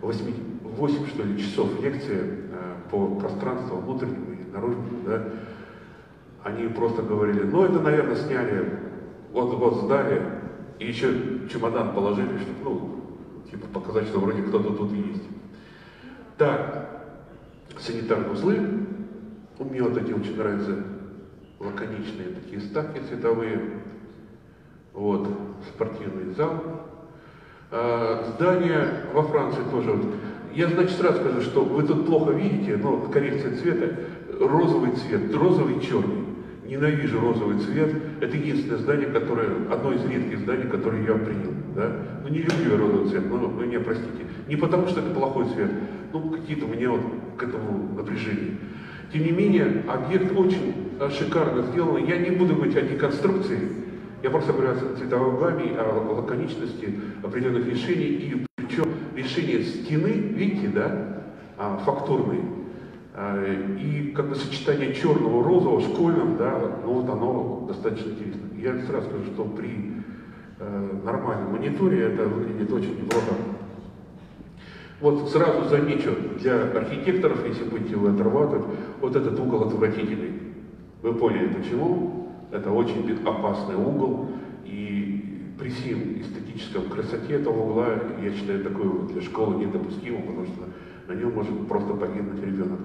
8 что ли, часов лекции по пространству внутреннему и наружному, да, они просто говорили, ну это, наверное, сняли, вот сдали, и еще чемодан положили, чтобы, ну, типа показать, что вроде кто-то тут есть. Так, санитарные узлы, мне вот эти очень нравятся, лаконичные такие ставки цветовые, вот, спортивный зал. Здание во Франции тоже, вот. Я, значит, сразу скажу, что вы тут плохо видите, но коррекция цвета, розовый цвет, розовый и черный. Ненавижу розовый цвет, это единственное здание, которое, одно из редких зданий, которое я принял, да. Ну, не люблю я розовый цвет, но вы меня простите. Не потому, что это плохой цвет, ну, какие-то у меня вот к этому напряжения. Тем не менее, объект очень шикарно сделан. Я не буду говорить о деконструкции, я просто говорю о цветовой гамме, о лаконичности определенных решений, и причем решение стены, видите, да, фактурной, и как бы сочетание черного, розового, школьного, да, ну вот оно достаточно интересно. Я сразу скажу, что при нормальном мониторе это выглядит очень неплохо. Вот сразу замечу, для архитекторов, если будете вы отрабатывать, вот этот угол отвратительный. Вы поняли почему? Это очень опасный угол, и при всем эстетическом красоте этого угла, я считаю, такое для школы недопустимо, потому что на нем может просто погибнуть ребенок.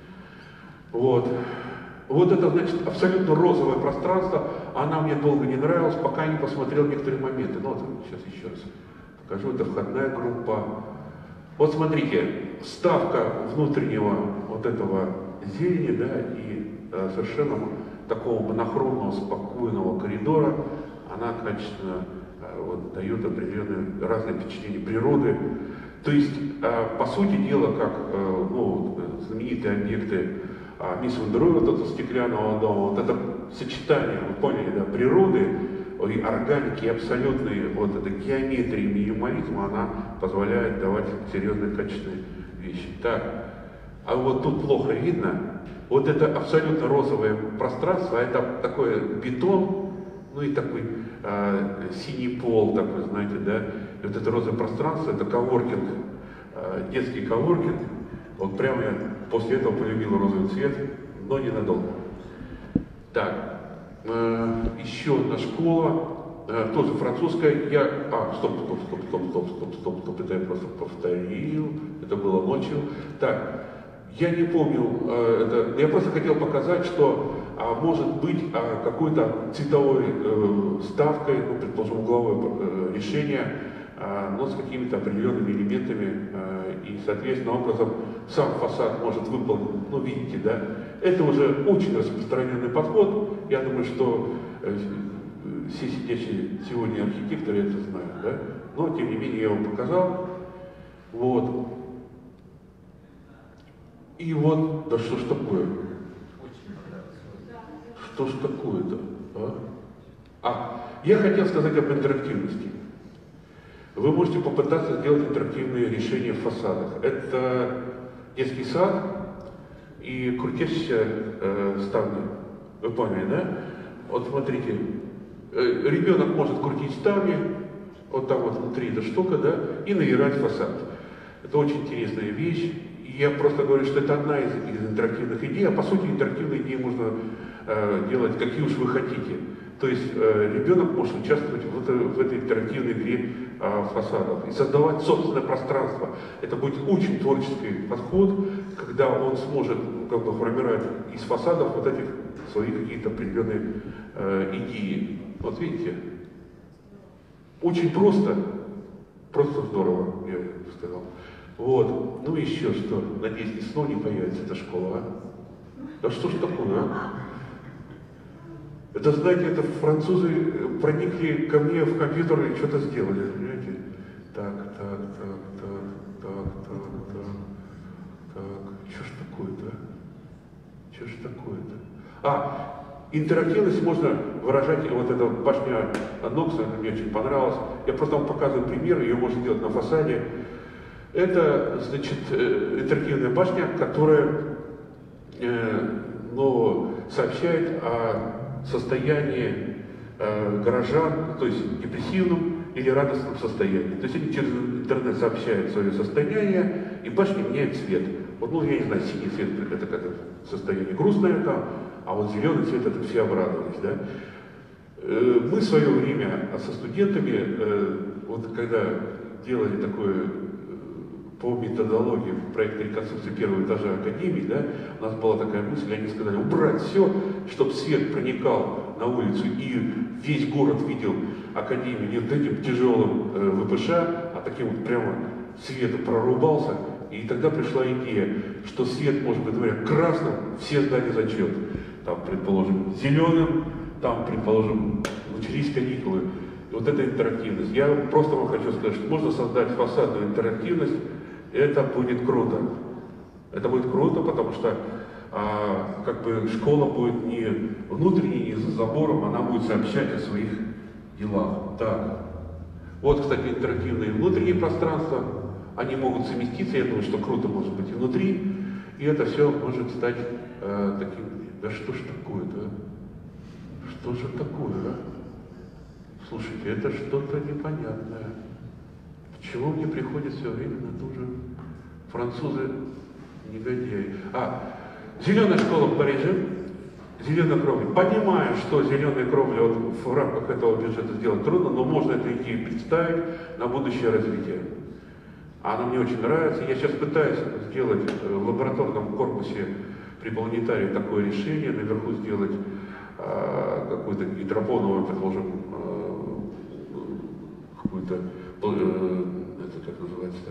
Вот. Вот это, значит, абсолютно розовое пространство, она мне долго не нравилась, пока не посмотрел некоторые моменты. Ну вот, сейчас еще раз покажу, это входная группа. Вот смотрите, ставка внутреннего вот этого зелени, да, и совершенно такого монохромного, спокойного коридора, она качественно вот, дает определенные разные впечатления природы. То есть, по сути дела, как ну, знаменитые объекты Мисс Ван дер Роhe, вот этого стеклянного дома, вот это сочетание, вы поняли, да, природы, и органики, и абсолютной вот этой геометрии, минимализма, она позволяет давать серьезные качественные вещи. Так, а вот тут плохо видно, вот это абсолютно розовое пространство, это такой бетон, ну и такой синий пол, такой, знаете, да, и вот это розовое пространство, это коворкинг, детский коворкинг, вот прямо я после этого полюбил розовый цвет, но ненадолго. Так. Еще одна школа, тоже французская, стоп, это я просто повторил, это было ночью. Так, я не помню, я просто хотел показать, что может быть какой-то цветовой ставкой, ну, предположим, угловое решение, но с какими-то определенными элементами, и, соответственно, образом сам фасад может выполнить, ну, видите, да, это уже очень распространенный подход, я думаю, что все сидящие сегодня архитекторы это знают, да, но, тем не менее, я вам показал, вот. И вот, да что ж такое? Что ж такое-то? Я хотел сказать об интерактивности. Вы можете попытаться сделать интерактивные решения в фасадах. Это детский сад и крутящаяся ставня. Вы поняли, да? Вот смотрите, ребенок может крутить ставни, вот там вот внутри эта штука, да, и навирать фасад. Это очень интересная вещь. И я просто говорю, что это одна из интерактивных идей, а по сути интерактивные идеи можно делать какие уж вы хотите. То есть ребенок может участвовать в этой интерактивной игре фасадов и создавать собственное пространство. Это будет очень творческий подход, когда он сможет как бы формировать из фасадов вот этих свои какие-то определенные идеи. Вот видите, очень просто здорово, я бы сказал. Вот, ну еще что, надеюсь, ни снова не появится эта школа, а? Да что ж такое, а? Это, знаете, это французы проникли ко мне в компьютер и что-то сделали, понимаете? Так, что ж такое-то, а? Что ж такое-то? Интерактивность можно выражать, вот эта башня Нокса, мне очень понравилась. Я просто вам показываю пример, ее можно сделать на фасаде. Это, значит, интерактивная башня, которая сообщает о состоянии горожан, то есть депрессивном или радостном состоянии. То есть они через интернет сообщают свое состояние, и башня меняет цвет. Вот, я не знаю, синий цвет это как состояние грустное там, а вот зеленый цвет это все обрадовались, да. Мы в свое время со студентами, вот когда делали такое по методологии проекта реконструкции первого этажа Академии, да, у нас была такая мысль, они сказали, убрать все, чтобы свет проникал на улицу и весь город видел Академию не вот этим тяжелым ВПШ, а таким вот прямо светом прорубался. И тогда пришла идея, что свет может быть, например, красным, все здания зачет, там, предположим, зеленым, там, предположим, начались каникулы. И вот эта интерактивность. Я просто вам хочу сказать, что можно создать фасадную интерактивность. Это будет круто. Это будет круто, потому что как бы школа будет не внутренней, не за забором, она будет сообщать о своих делах. Так. Вот, кстати, интерактивные внутренние пространства, они могут совместиться, я думаю, что круто может быть и внутри, и это все может стать таким, да что ж такое-то, а? Что же такое, а? Слушайте, это что-то непонятное. Почему мне приходит все время на ту же французы негодяи? Зеленая школа в Париже, зеленая кровля. Понимаю, что зеленая кровля вот в рамках этого бюджета сделать трудно, но можно эту идею представить на будущее развитие. Она мне очень нравится. Я сейчас пытаюсь сделать в лабораторном корпусе при планетарии такое решение, наверху сделать какую-то гидропоновую, предположим, какую-то, это как называется-то,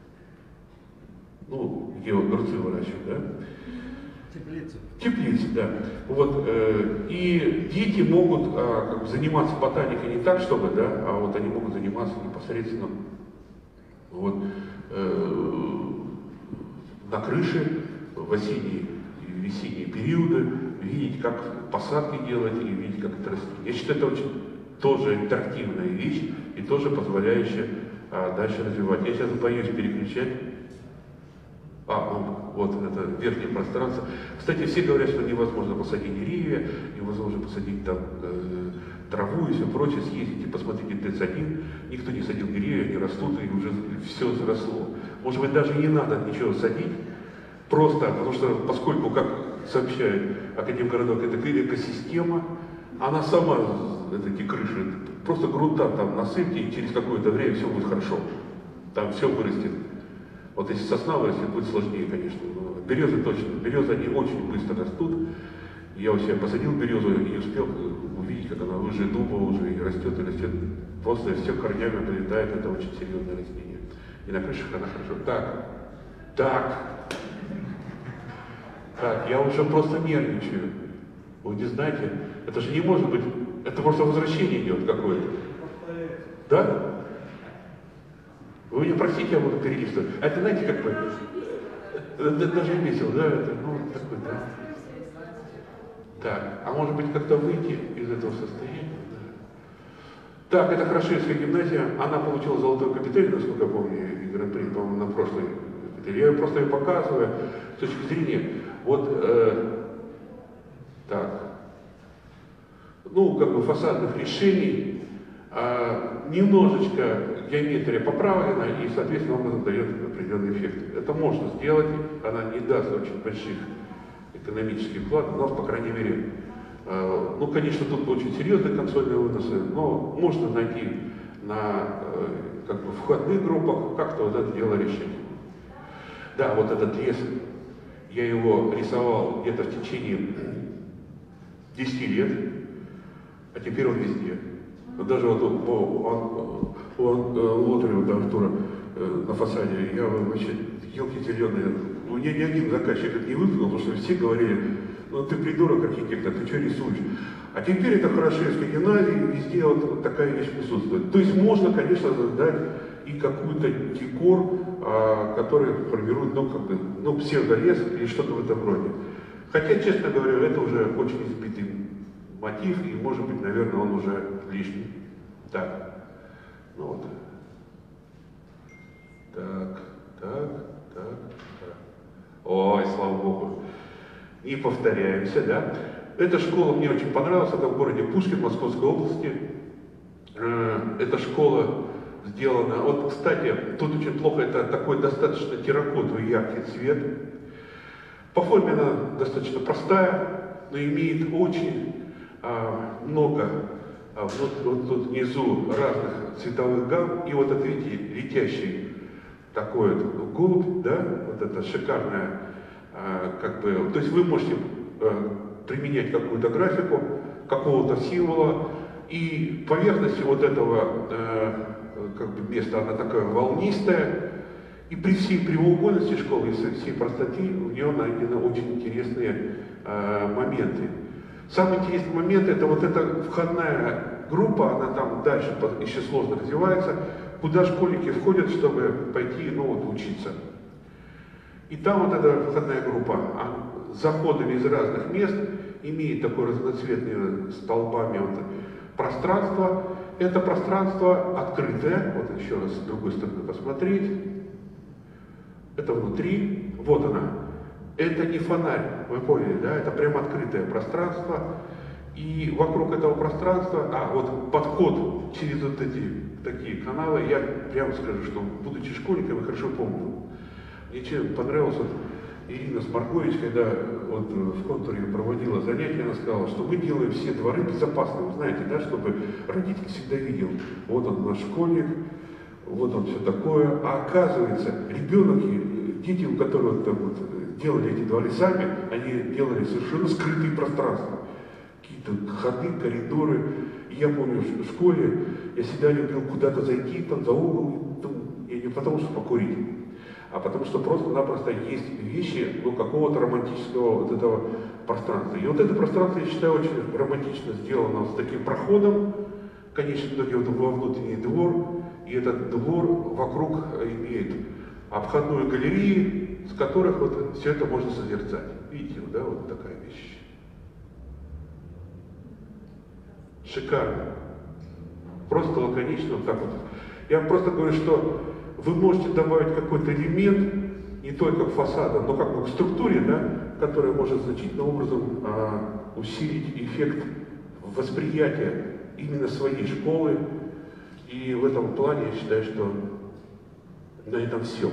где огурцы выращивают, да? Теплицы. Теплицы, да. Вот, и дети могут заниматься ботаникой не так, чтобы, да, а вот они могут заниматься непосредственно вот, на крыше в осенние и весенние периоды, видеть, как посадки делать и видеть, как это растет. Я считаю, это очень тоже интерактивная вещь и тоже позволяющая дальше развивать. Я сейчас боюсь переключать. Вот это верхнее пространство. Кстати, все говорят, что невозможно посадить деревья, невозможно посадить там траву и все прочее. Съездите, посмотрите ТЭЦ-1, никто не садил деревья, они растут и уже все заросло. Может быть, даже не надо ничего садить, просто потому что, поскольку, как сообщает Академгородок, это экосистема, она сама, эти крыши, просто грунта там насыпьте, и через какое-то время все будет хорошо. Там все вырастет. Вот если сосна вырастет, будет сложнее, конечно. Но березы точно. Березы, они очень быстро растут. Я у себя посадил березу и не успел увидеть, как она выше дуба уже и растет, и растет. Просто все корнями прилетает, это очень серьезное растение. И на крышах она хорошо. Так, я уже просто нервничаю. Вы не знаете, это же не может быть, это просто возвращение идет какое-то. Да? Вы меня простите, я буду перелистывать. Это знаете, как бы... Это даже весело, да? Это, ну, такой, да. Так, а может быть как-то выйти из этого состояния? Да. Так, это Хорошевская гимназия, она получила золотой капитель, насколько я помню, и гран-при, по-моему, на прошлой капитель. Я ее просто ее показываю с точки зрения, вот, так, ну, как бы фасадных решений, немножечко геометрия поправлена и, соответственно, образом дает определенный эффект. Это можно сделать, она не даст очень больших экономических вкладов, но, по крайней мере, ну, конечно, тут очень серьезные консольные выносы, но можно найти на как бы входных группах как-то вот это дело решить. Да, вот этот лес, я его рисовал где-то в течение 10 лет, а теперь он везде. Даже вот у Лотарева, да, Артура, на фасаде, я вообще, елки зеленые, ну, ни один заказчик это не выполнил, потому что все говорили, ну ты придурок архитектор, ты что рисуешь? А теперь это Хорошевская гимназия, везде вот такая вещь присутствует. То есть можно, конечно, создать и какой-то декор, который формирует, ну, как бы, ну, псевдолес или что-то в этом роде. Хотя, честно говоря, это уже очень избитый мотив, и, может быть, наверное, он уже лишний. Так, ну вот. Так. Ой, слава Богу. Не повторяемся, да? Эта школа мне очень понравилась, это в городе Пушкин, Московской области. Эта школа сделана, вот, кстати, тут очень плохо, это такой достаточно терракотовый яркий цвет. По форме она достаточно простая, но имеет очень много вот тут внизу разных цветовых гамм, и вот это, видите, летящий такой вот голубь, да, вот это шикарная, как бы, то есть вы можете применять какую-то графику, какого-то символа, и поверхность вот этого как бы места, она такая волнистая, и при всей прямоугольности школы, и всей простоте, в нее найдены очень интересные моменты. Самый интересный момент — это вот эта входная группа, она там дальше еще сложно развивается, куда школьники входят, чтобы пойти, ну, вот, учиться. И там вот эта входная группа с заходами из разных мест имеет такое разноцветное столбами вот пространство. Это пространство открытое, вот еще раз с другой стороны посмотреть. Это внутри, вот она. Это не фонарь, вы поняли, да? Это прямо открытое пространство. И вокруг этого пространства, вот подход через вот эти такие каналы, я прямо скажу, что, будучи школьником, я хорошо помню. Мне чем понравилось, вот Ирина Сморгович, когда вот в контуре проводила занятия, она сказала, что мы делаем все дворы безопасными, вы знаете, да, чтобы родитель всегда видел, вот он наш школьник, вот он все такое. А оказывается, ребенок, дети, у которых там вот делали эти дворы сами, они делали совершенно скрытые пространства. Какие-то ходы, коридоры. И я помню, в школе я всегда любил куда-то зайти, там за угол, и не потому что покурить, а потому что просто-напросто есть вещи, ну, какого-то романтического вот этого пространства. И вот это пространство, я считаю, очень романтично сделано с таким проходом, в конечном итоге вот во внутренний двор, и этот двор вокруг имеет обходную галерею, с которых вот все это можно созерцать. Видите, да, вот такая вещь. Шикарно. Просто лаконично, вот так вот. Я вам просто говорю, что вы можете добавить какой-то элемент, не только к фасаду, но как бы к структуре, да, которая может значительным образом усилить эффект восприятия именно своей школы. И в этом плане я считаю, что на этом все.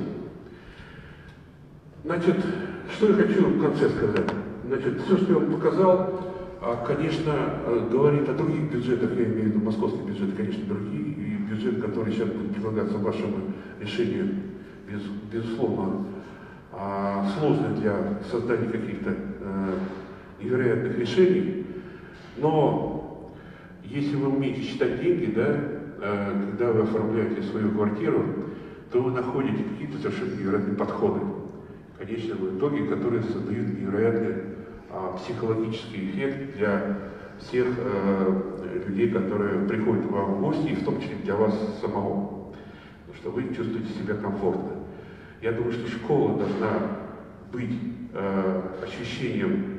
Значит, что я хочу в конце сказать? Значит, все, что я вам показал, конечно, говорит о других бюджетах, я имею в виду московский бюджет, конечно, другие, и бюджет, который сейчас будет предлагаться вашему решению, безусловно, сложный для создания каких-то невероятных решений. Но если вы умеете считать деньги, да, когда вы оформляете свою квартиру, то вы находите какие-то совершенно невероятные подходы, в конечном итоге, которые создают невероятный психологический эффект для всех людей, которые приходят к вам в гости, и в том числе для вас самого, потому что вы чувствуете себя комфортно. Я думаю, что школа должна быть ощущением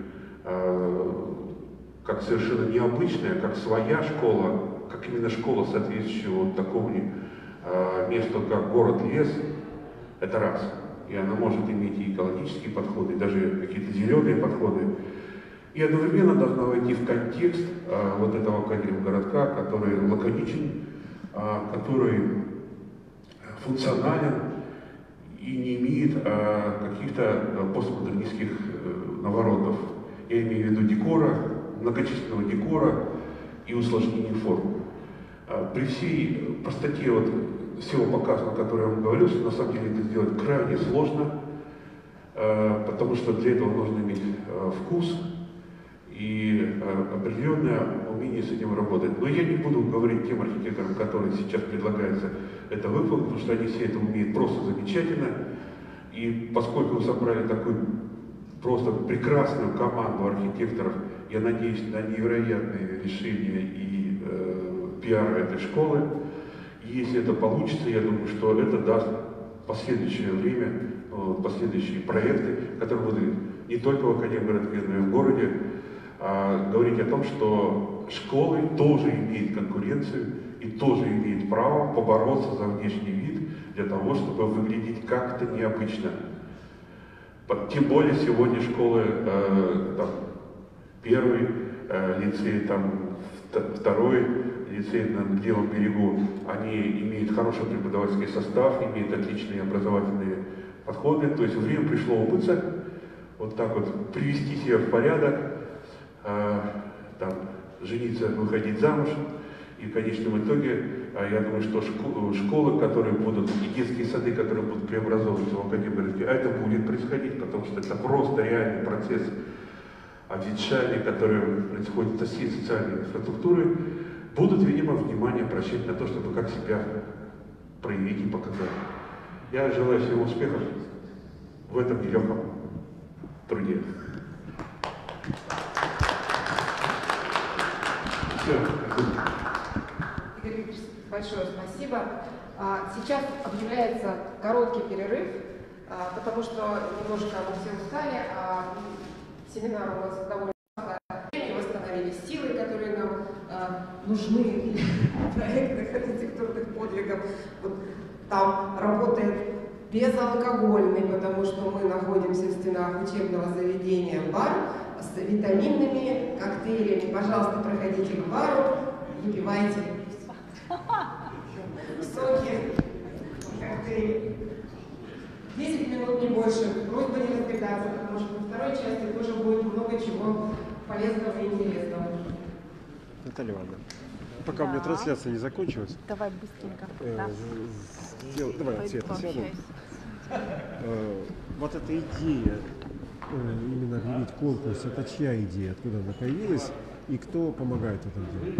как совершенно необычная, как своя школа, как именно школа, соответствующая вот такому месту, как город-лес, это раз. И она может иметь и экологические подходы, и даже какие-то зеленые подходы. И одновременно должна войти в контекст вот этого городка, который лаконичен, который функционален и не имеет каких-то постмодернистских наворотов. Я имею в виду декора, многочисленного декора и усложнения форм. При всей простоте вот всего показа, о котором я вам говорил, что на самом деле это сделать крайне сложно, потому что для этого нужно иметь вкус и определенное умение с этим работать. Но я не буду говорить тем архитекторам, которые сейчас предлагается это выполнить, потому что они все это умеют просто замечательно. И поскольку вы собрали такую просто прекрасную команду архитекторов, я надеюсь на невероятные решения и пиар этой школы. И если это получится, я думаю, что это даст последующее время, последующие проекты, которые будут не только в Академгородке, но и в городе, говорить о том, что школы тоже имеют конкуренцию и тоже имеют право побороться за внешний вид для того, чтобы выглядеть как-то необычно. Тем более сегодня школы, там, первый лицей, там, второй лицей на левом берегу, они имеют хороший преподавательский состав, имеют отличные образовательные подходы. То есть время пришло умыться, вот так вот привести себя в порядок, там, жениться, выходить замуж. И в конечном итоге, я думаю, что школы, которые будут, и детские сады, которые будут преобразовываться в Академгородке, это будет происходить, потому что это просто реальный процесс обветшания, который происходит со всей социальной инфраструктурой, будут, видимо, внимание обращать на то, чтобы как себя проявить и показать. Я желаю всем успехов в этом нелегком труде. Все. Игорь Викторович, большое спасибо. Сейчас объявляется короткий перерыв, потому что немножко мы все устали, а семинар у нас довольно и восстановили силы, которые нам нужны для проектных архитектурных подвигов. Вот там работает безалкогольный, потому что мы находимся в стенах учебного заведения бар с витаминными коктейлями. Пожалуйста, проходите к бару, выпивайте соки, коктейли. 10 минут, не больше. Просьба не разбегаться, потому что во второй части тоже будет много чего полезного и интересного. Наталья Ивановна, пока у меня трансляция не закончилась. Давай быстренько. Давай, Света, сядем. Вот эта идея, именно объявить конкурс, это чья идея, откуда она появилась и кто помогает в этом деле?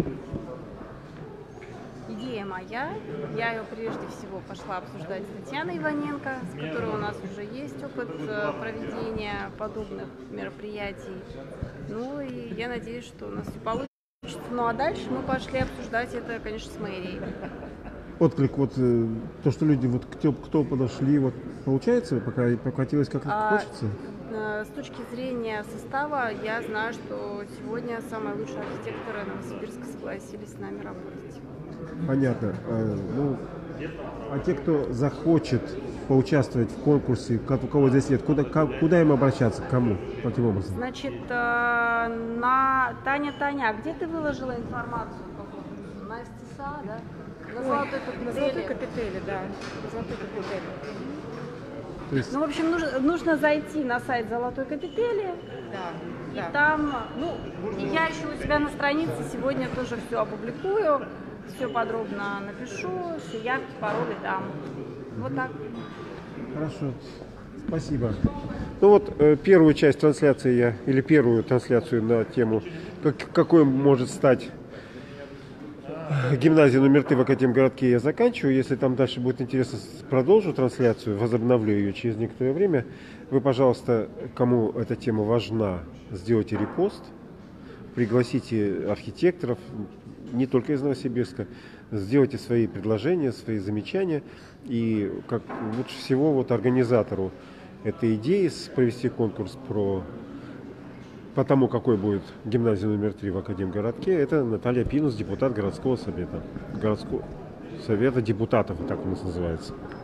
Идея моя. Я ее прежде всего пошла обсуждать с Татьяной Иваненко, с которой у нас уже есть опыт проведения подобных мероприятий. Ну и я надеюсь, что у нас все получится. Ну а дальше мы пошли обсуждать это, конечно, с мэрией. Отклик, вот то, что люди, вот кто подошли, вот получается, пока покатилось как хочется? С точки зрения состава, я знаю, что сегодня самые лучшие архитекторы Новосибирска согласились с нами работать. Понятно. А те, кто захочет поучаствовать в конкурсе, у кого здесь нет, куда им обращаться, к кому, каким образом? Значит, Таня, а где ты выложила информацию? На СТСА, да? На Золотой Капители, да. Золотой Капители. Есть... Ну, в общем, нужно зайти на сайт Золотой Капители. Да. И там, я еще у себя на странице сегодня тоже все опубликую, все подробно напишу, все явки, пароли дам. Вот так. Хорошо, спасибо. Ну вот первую часть трансляции или первую трансляцию на тему, какой может стать гимназия номер 3 в Академгородке, я заканчиваю. Если там дальше будет интересно, продолжу трансляцию, возобновлю ее через некоторое время. Вы, пожалуйста, кому эта тема важна, сделайте репост, пригласите архитекторов, не только из Новосибирска, сделайте свои предложения, свои замечания. И как лучше всего вот организатору этой идеи провести конкурс по тому, какой будет гимназия номер 3 в Академгородке, это Наталья Пинус, депутат городского совета. Городского совета депутатов, вот так у нас называется.